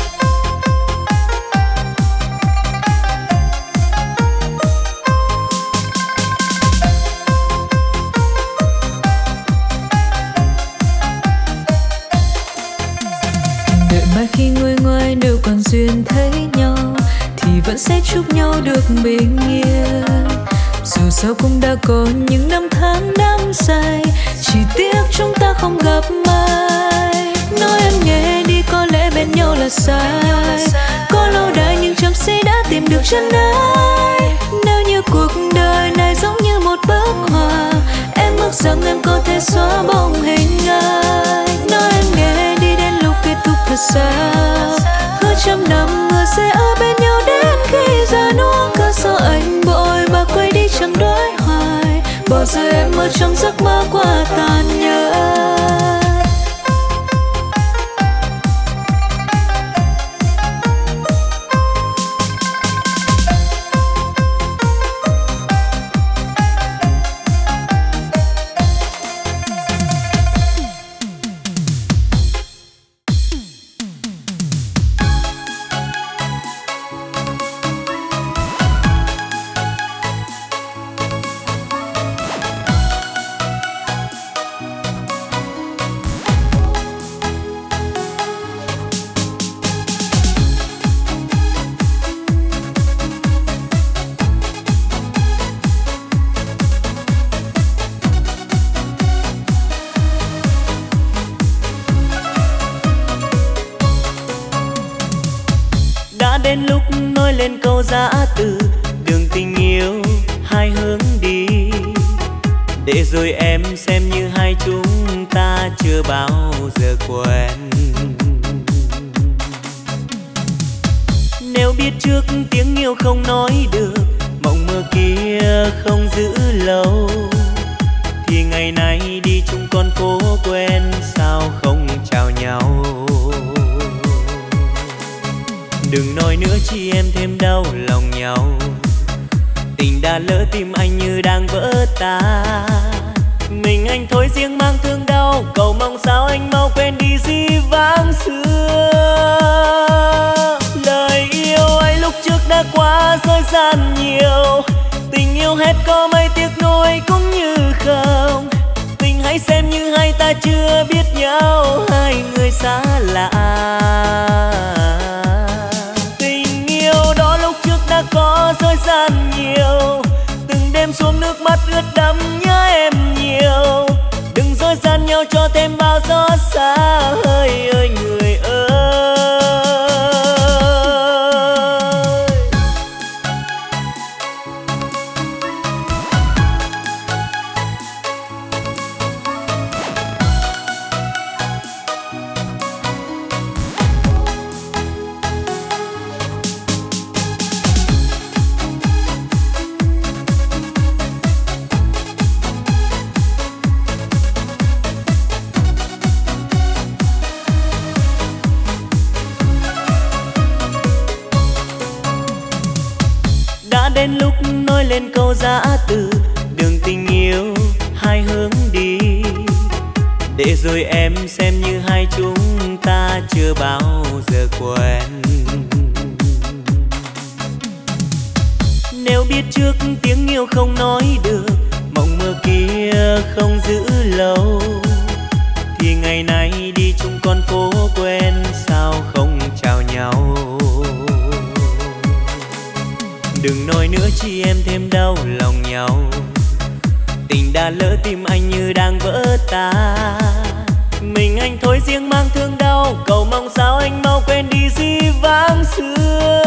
Đợi mai khi ngồi ngoài nếu còn duyên thấy nhau, thì vẫn sẽ chúc nhau được bình yên. Dù sao cũng đã có những năm tháng đắm say, chỉ tiếc chúng ta không gặp mai. Nói em nghe đi, có lẽ bên nhau là sai, có lâu đời nhưng chẳng sẽ đã tìm được chân ái. Nếu như cuộc đời này giống như một bức họa, em ước rằng em có thể xóa bóng hình ai. Nói em nghe đi, đến lúc kết thúc thật sao, hứa trăm năm mưa sẽ ở bên nhau đến khi già nua. Cớ sao anh bội bạc quay đi chẳng đói hoài, bỏ rơi em ở trong giấc mơ quá tàn nhẫn. Đến lúc nói lên câu giã từ, đường tình yêu hai hướng đi, để rồi em xem như hai chúng ta chưa bao giờ quen. Nếu biết trước tiếng yêu không nói được, mộng mơ kia không giữ lâu, thì ngày nay đi chung con phố quen sao không chào nhau. Đừng nói nữa chi em thêm đau lòng nhau, tình đã lỡ tim anh như đang vỡ tan. Mình anh thôi riêng mang thương đau, cầu mong sao anh mau quên đi dĩ vãng xưa. Lời yêu ấy lúc trước đã quá dối gian nhiều, tình yêu hết có mấy tiếc nuối cũng như không. Tình hãy xem như hai ta chưa biết nhau, hai người xa lạ. Đã có dối gian nhiều, từng đêm xuống nước mắt ướt đẫm nhớ em nhiều. Đừng dối gian nhau cho thêm bao gió xa, ơi ơi người ơi. Đến lúc nói lên câu giã từ, đường tình yêu hai hướng đi, để rồi em xem như hai chúng ta chưa bao giờ quen. Nếu biết trước tiếng yêu không nói được, mộng mơ kia không giữ lâu, thì ngày nay đi chung con phố quen sao không chào nhau. Đừng nói nữa chi em thêm đau lòng nhau, tình đã lỡ tim anh như đang vỡ tan. Mình anh thôi riêng mang thương đau, cầu mong sao anh mau quên đi dĩ vãng xưa.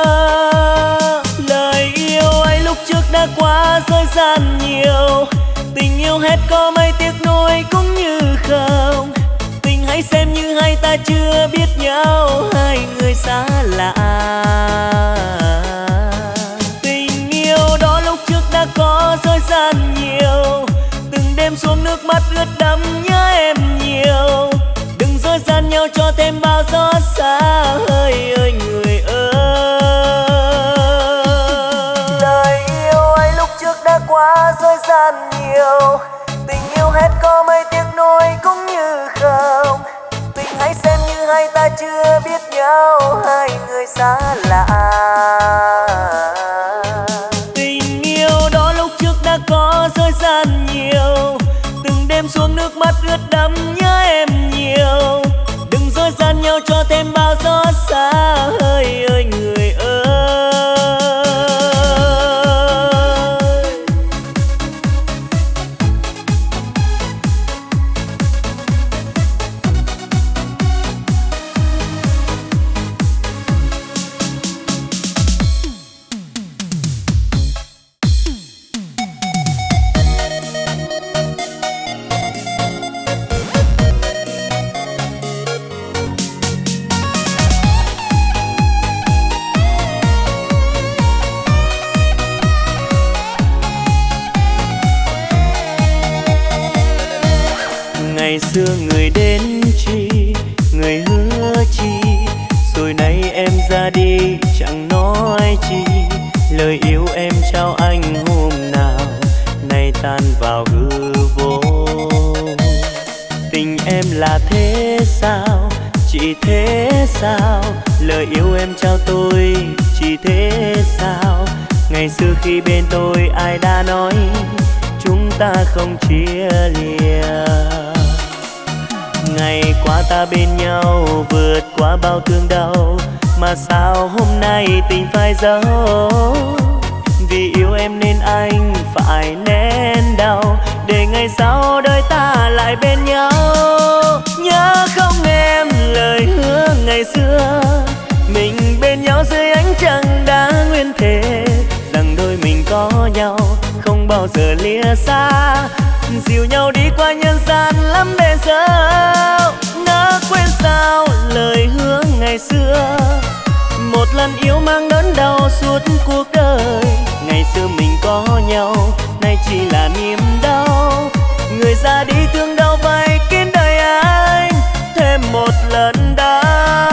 Lời yêu ấy lúc trước đã quá dối gian nhiều, tình yêu hết có mấy tiếc nuối cũng như không. Tình hãy xem như hai ta chưa biết nhau, hai người xa lạ. Tình yêu đó lúc trước đã có dối gian nhiều, từng đêm xuống nước mắt ướt đẫm nhớ em nhiều. Đừng dối gian nhau cho thêm bao gió xa hơi ơi người ơi. Lời yêu ấy lúc trước đã quá dối gian nhiều, tình yêu hết có mấy tiếc nuối cũng như không. Tình hãy xem như hai ta chưa biết nhau, hai người xa lạ. Tình yêu đó lúc trước đã có dối gian nhiều, từng đêm xuống nước mắt ướt đẫm nhớ em nhiều. Đừng dối gian nhau cho thêm bao gió xa hơi ơi người ơi. Ngày xưa người đến chi, người hứa chi, rồi nay em ra đi chẳng nói chi. Lời yêu em trao anh hôm nào, nay tan vào hư vô. Tình em là thế sao, chỉ thế sao? Lời yêu em trao tôi chỉ thế sao? Ngày xưa khi bên tôi ai đã nói chúng ta không chia lìa. Ngày qua ta bên nhau vượt qua bao thương đau, mà sao hôm nay tình phải giấu. Vì yêu em nên anh phải nén đau, để ngày sau đời ta lại bên nhau. Nhớ không em lời hứa ngày xưa, mình bên nhau dưới ánh trăng đã nguyên thề, rằng đôi mình có nhau không bao giờ lìa xa. Dìu nhau đi qua nhân gian lắm bề dâu, ngỡ quên sao lời hứa ngày xưa. Một lần yêu mang đớn đau suốt cuộc đời, ngày xưa mình có nhau nay chỉ là niềm đau. Người ra đi thương đau vai kín đời anh thêm một lần đau.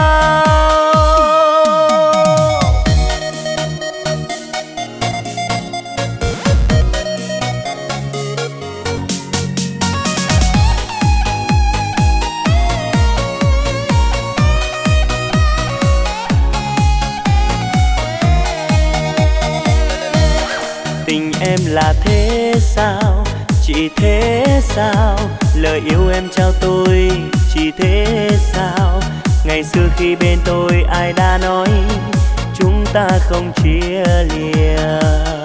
Tình em là thế sao, chỉ thế sao? Lời yêu em trao tôi chỉ thế sao? Ngày xưa khi bên tôi ai đã nói chúng ta không chia lìa.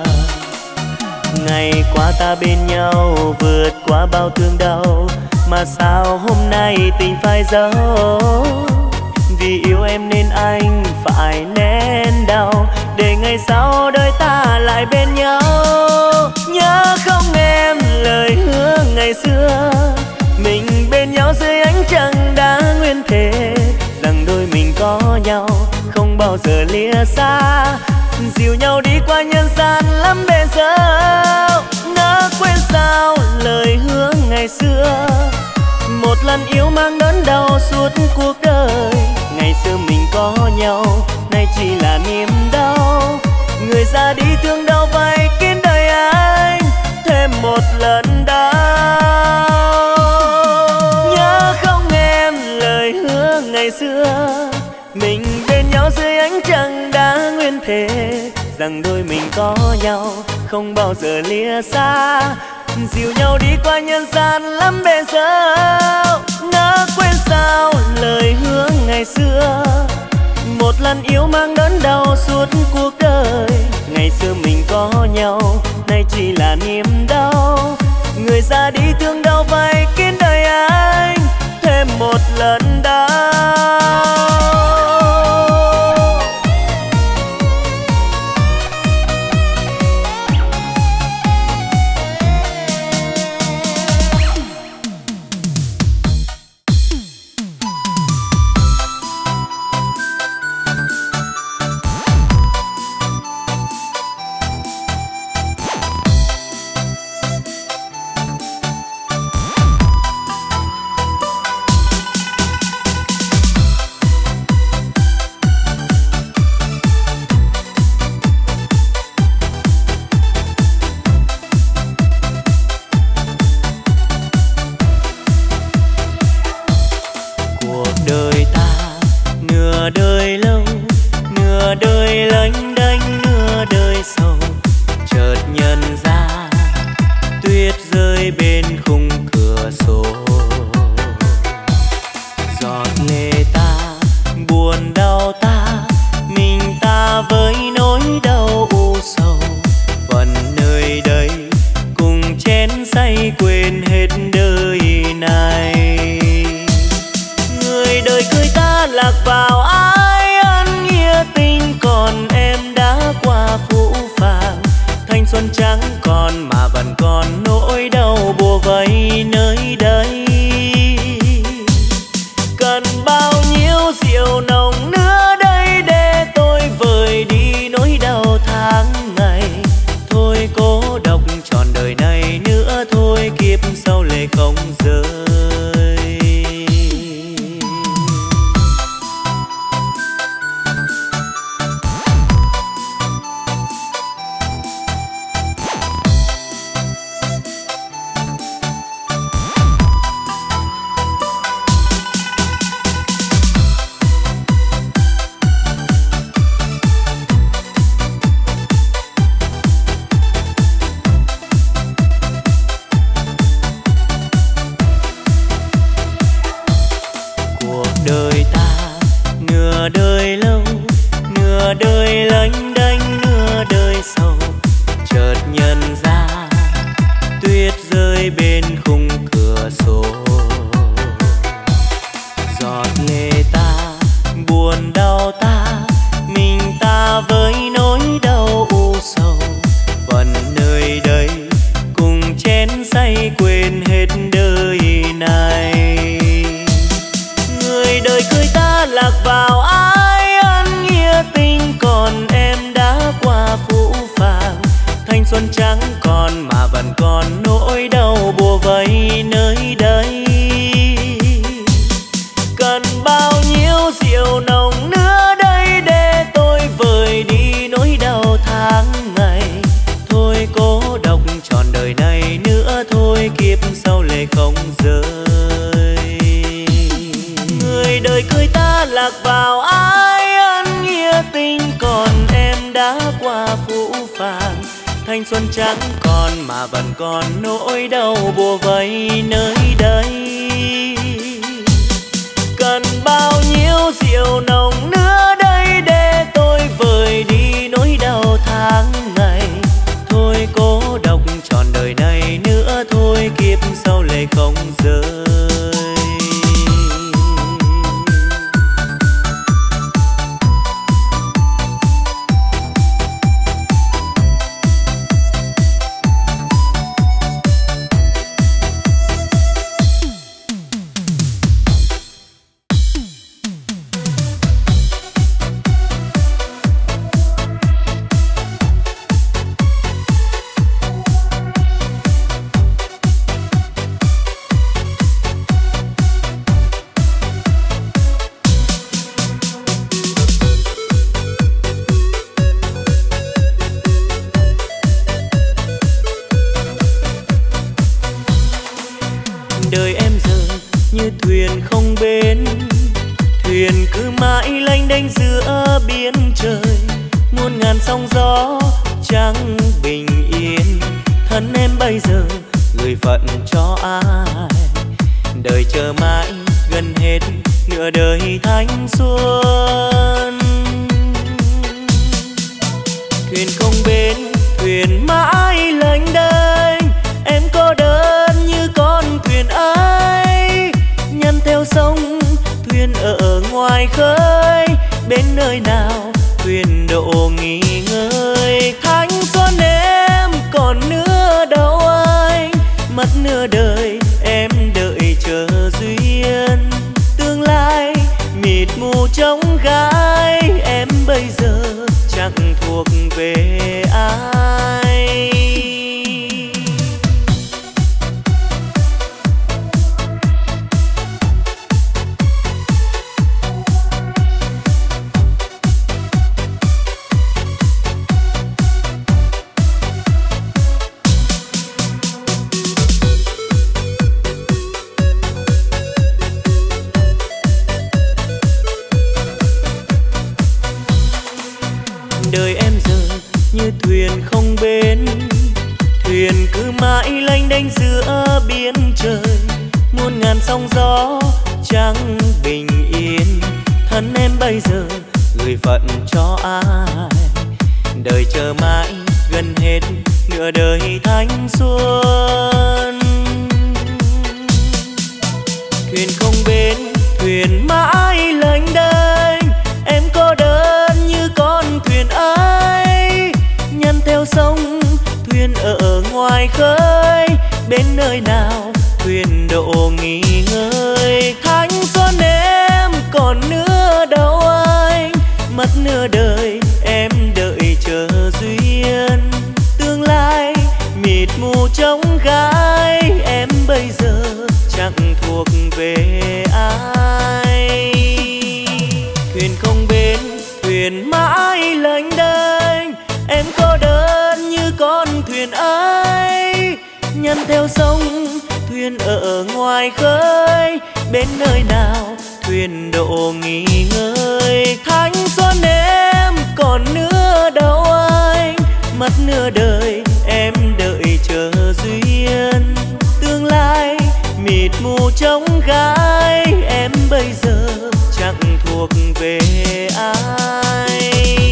Ngày qua ta bên nhau vượt qua bao thương đau, mà sao hôm nay tình phải giấu. Vì yêu em nên anh phải nén đau, để ngày sau đời ta lại bên nhau. Nhớ không em lời hứa ngày xưa, mình bên nhau dưới ánh trăng đã nguyên thề, rằng đôi mình có nhau không bao giờ lìa xa. Dìu nhau đi qua nhân gian lắm bề dâu, ngỡ quên sao lời hứa ngày xưa. Một lần yêu mang đớn đau suốt cuộc đời, ngày xưa mình có nhau nay chỉ là niềm đau. Người ra đi thương đau vai kín đời anh thêm một lần đau. Nhớ không em lời hứa ngày xưa, mình bên nhau dưới ánh trăng đã nguyên thề, rằng đôi mình có nhau không bao giờ lìa xa, dìu nhau đi qua nhân gian lắm bề dâu. Ngỡ quên sao lời hứa ngày xưa, một lần yêu mang đớn đau suốt cuộc đời. Ngày xưa mình có nhau, nay chỉ là niềm đau. Người ra đi thương đau vai khiến đời anh thêm một lần đau. đời em giờ như thuyền không bến, thuyền cứ mãi lênh đênh giữa biển trời. muôn ngàn sóng gió chẳng bình yên. Thân em bây giờ gửi phận cho ai, đời chờ mãi gần hết nửa đời thanh xuân. Thuyền không bến, thuyền mãi lênh đênh, em cô đơn như con thuyền ấy. Nhân theo sông, thuyền ở ngoài khơi, bên nơi nào thuyền độ nghỉ ngơi. Thanh xuân em còn nữa đâu anh, mất nửa đời em đợi chờ duyên. Tương lai mịt mù trống gai, em bây giờ chẳng thuộc về ai. Đời em giờ như thuyền không bến, thuyền cứ mãi lênh đênh giữa biển trời. Muôn ngàn sóng gió chẳng bình yên, thân em bây giờ gửi phận cho ai, đời chờ mãi gần hết nửa đời thanh xuân. Thuyền không bến, thuyền mãi lênh đênh, em cô đơn như con thuyền ấy. Nhân theo sông, thuyền ở ngoài khơi, bên nơi nào thuyền độ nghỉ ngơi. Thanh xuân em còn nữa đâu anh, mất nửa đời em đợi chờ duyên. Tương lai mịt mù trống gai, em bây giờ chẳng thuộc về ai. Thuyền không bến, thuyền mãi lênh đênh, em cô đơn như con thuyền ấy. Nhân theo sông, thuyền ở ngoài khơi, bên nơi nào thuyền độ nghỉ ngơi. Thanh xuân em còn nữa đâu anh, mất nửa đời em đợi chờ duyên. Tương lai mịt mù trống gai, em bây giờ chẳng thuộc về ai.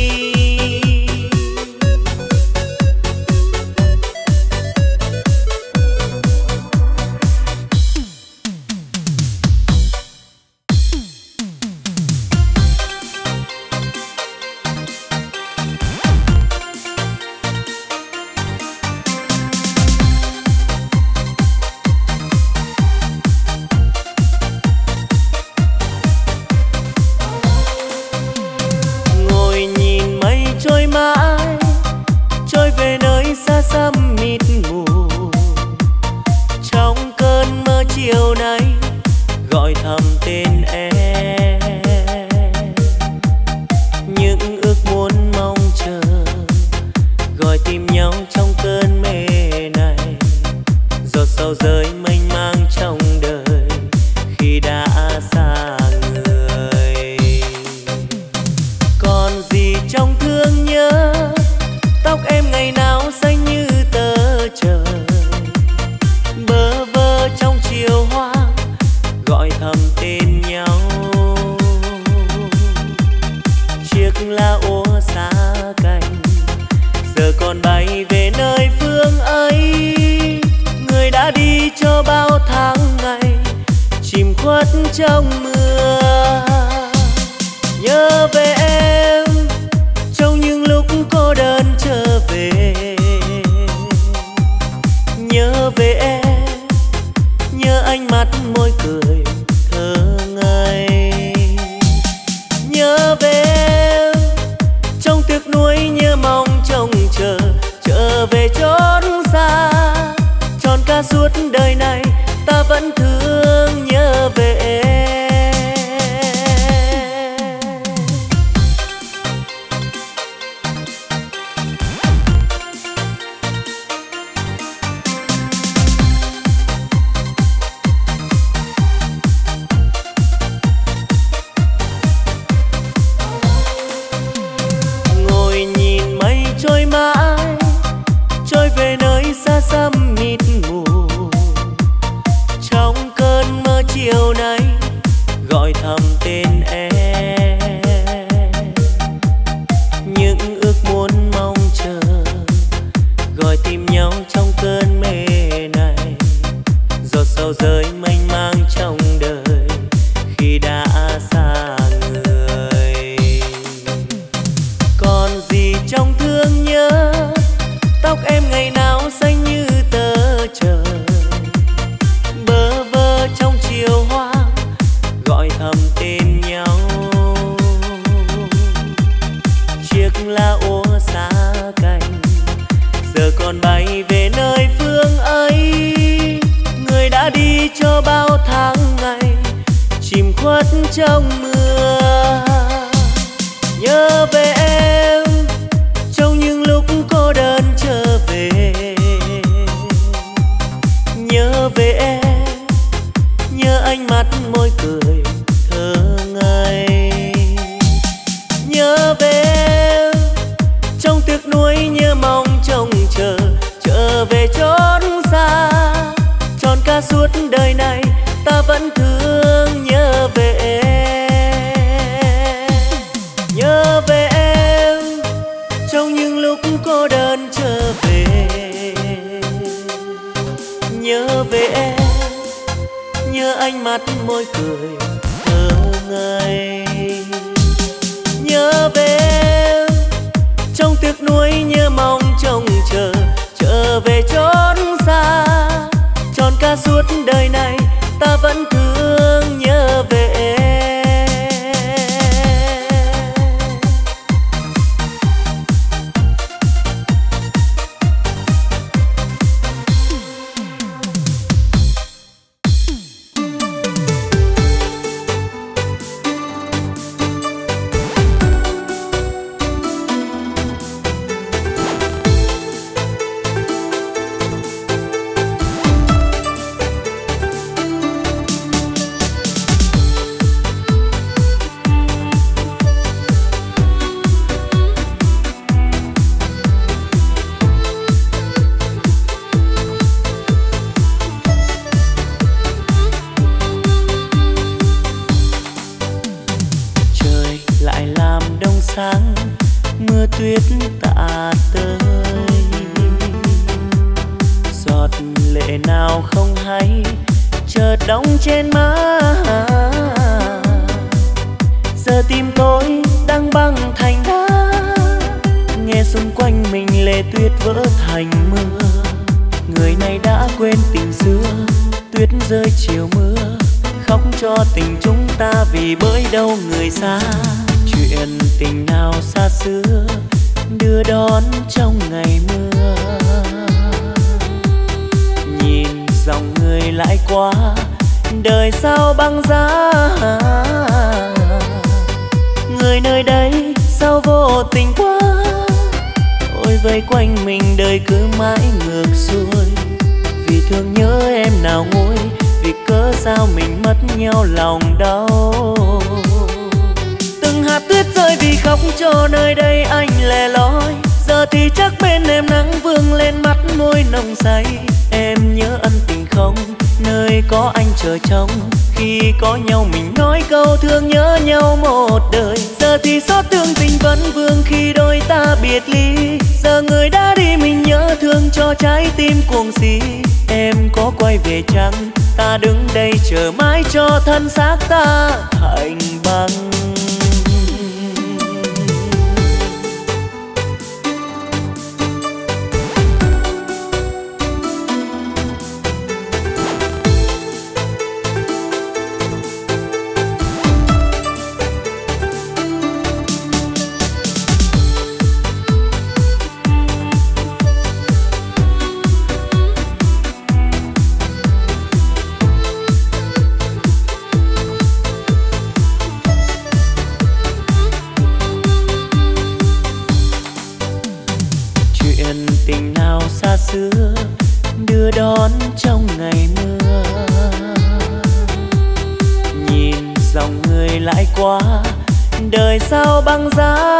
Xăm mịt mù trong cơn mơ chiều nay, gọi thầm tên em. Những ước muốn mong chờ gọi tìm nhau trong cơn mê này. Giọt sầu rơi mênh mang trong đời khi đã xa người. Còn gì trong thương nhớ, tóc em ngày nào xanh như tờ trời. Bơ vơ trong chiều hoa, gọi thầm tên nhau. Chiếc lá úa xa cành, giờ còn bay về nơi phương ấy. Người đã đi cho bao tháng ngày, chìm khuất trong mưa. Nhớ về em trong những lúc cô đơn trở về. Nhớ về em, nhớ ánh mắt môi cười thơ ngây. Nhớ về em trong tiếc nuối, nhớ mong trông chờ trở về chốn xa. Tròn cả suốt đời này ta vẫn thương nhớ về em. gọi thầm tên em. Những ước muốn mong chờ gọi tìm nhau trong cơn mê này, giọt sầu rơi mênh mang trong đời khi đã xa người. Còn gì trong thương nhớ, tóc em ngày nào xanh như tờ trời, bơ vơ trong chiều hoa gọi thầm tên nhau. Chiếc lá úa xa cành giờ còn bay về nơi phương ấy, người đã đi cho bao tháng ngày chìm khuất trong mưa. Nhớ về em trong những lúc cô đơn trở về, nhớ về em, nhớ ánh mắt môi cười thơ ngây. Nhớ về em trong tiếc nuối, nhớ mong trông chờ trở về chốn xa, tròn cả suốt đời này ta vẫn thương. Nhớ về em, nhớ về em trong những lúc cô đơn trở về, nhớ về em, nhớ ánh mắt môi cười thơ ngây. Nhớ về em trong tiếc nuối, nhớ mong trông chờ trở về chốn xa, tròn cả suốt đời này ta vẫn thương. Nhớ về em. Sáng mưa tuyết tạ tới, giọt lệ nào không hay chợt đọng trên má. Giờ tim tôi đang băng thành đá, nghe xung quanh mình lệ tuyết vỡ thành mưa. Người này đã quên tình xưa, tuyết rơi chiều mưa, khóc cho tình chúng ta vì bởi đâu người xa. Chuyện tình nào xa xưa đưa đón trong ngày mưa, nhìn dòng người lại qua đời sao băng giá. Người nơi đây sao vô tình quá, ôi vây quanh mình đời cứ mãi ngược xuôi. Vì thương nhớ em nào nguôi, vì cớ sao mình mất nhau lòng đau. Từng hạt tuyết rơi vì khóc cho nơi đây anh lẻ loi, giờ thì chắc bên em nắng vương lên mắt môi nồng say. Em nhớ ân tình không, nơi có anh chờ trông, khi có nhau mình nói câu thương nhớ nhau một đời. Giờ thì xót thương tình vẫn vương khi đôi ta biệt ly, giờ người đã đi mình nhớ thương cho trái tim cuồng si. Em có quay về chăng, ta đứng đây chờ mãi cho thân xác ta thành băng. Xưa đưa đón trong ngày mưa, nhìn dòng người lại qua đời sao băng giá.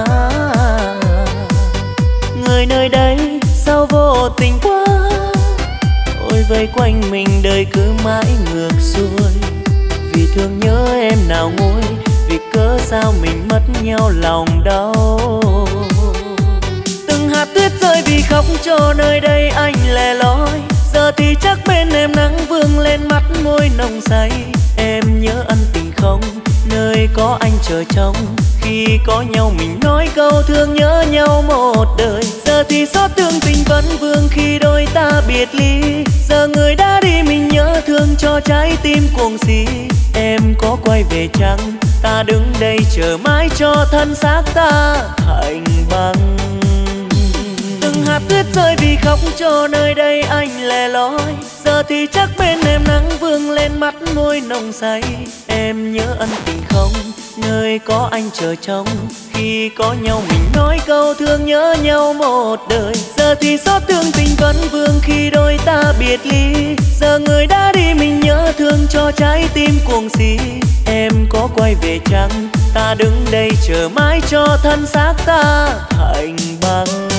Người nơi đây sao vô tình quá, ôi vây quanh mình đời cứ mãi ngược xuôi. Vì thương nhớ em nào nguôi, vì cớ sao mình mất nhau lòng đau. Từng hạt tuyết rơi vì khóc cho nơi đây anh lẻ loi, giờ thì chắc bên em nắng vương lên mắt môi nồng say. Em nhớ ân tình không, nơi có anh chờ trông, khi có nhau mình nói câu thương nhớ nhau một đời. Giờ thì xót thương tình vẫn vương khi đôi ta biệt ly, giờ người đã đi mình nhớ thương cho trái tim cuồng si. Em có quay về chăng, ta đứng đây chờ mãi cho thân xác ta thành băng. Từng hạt tuyết rơi vì khóc cho nơi đây anh lẻ loi, giờ thì chắc bên em nắng vương lên mắt môi nồng say. Em nhớ ân tình không, nơi có anh chờ trông, khi có nhau mình nói câu thương nhớ nhau một đời. Giờ thì xót thương tình vẫn vương khi đôi ta biệt ly, giờ người đã đi mình nhớ thương cho trái tim cuồng si. Em có quay về chăng, ta đứng đây chờ mãi cho thân xác ta thành băng.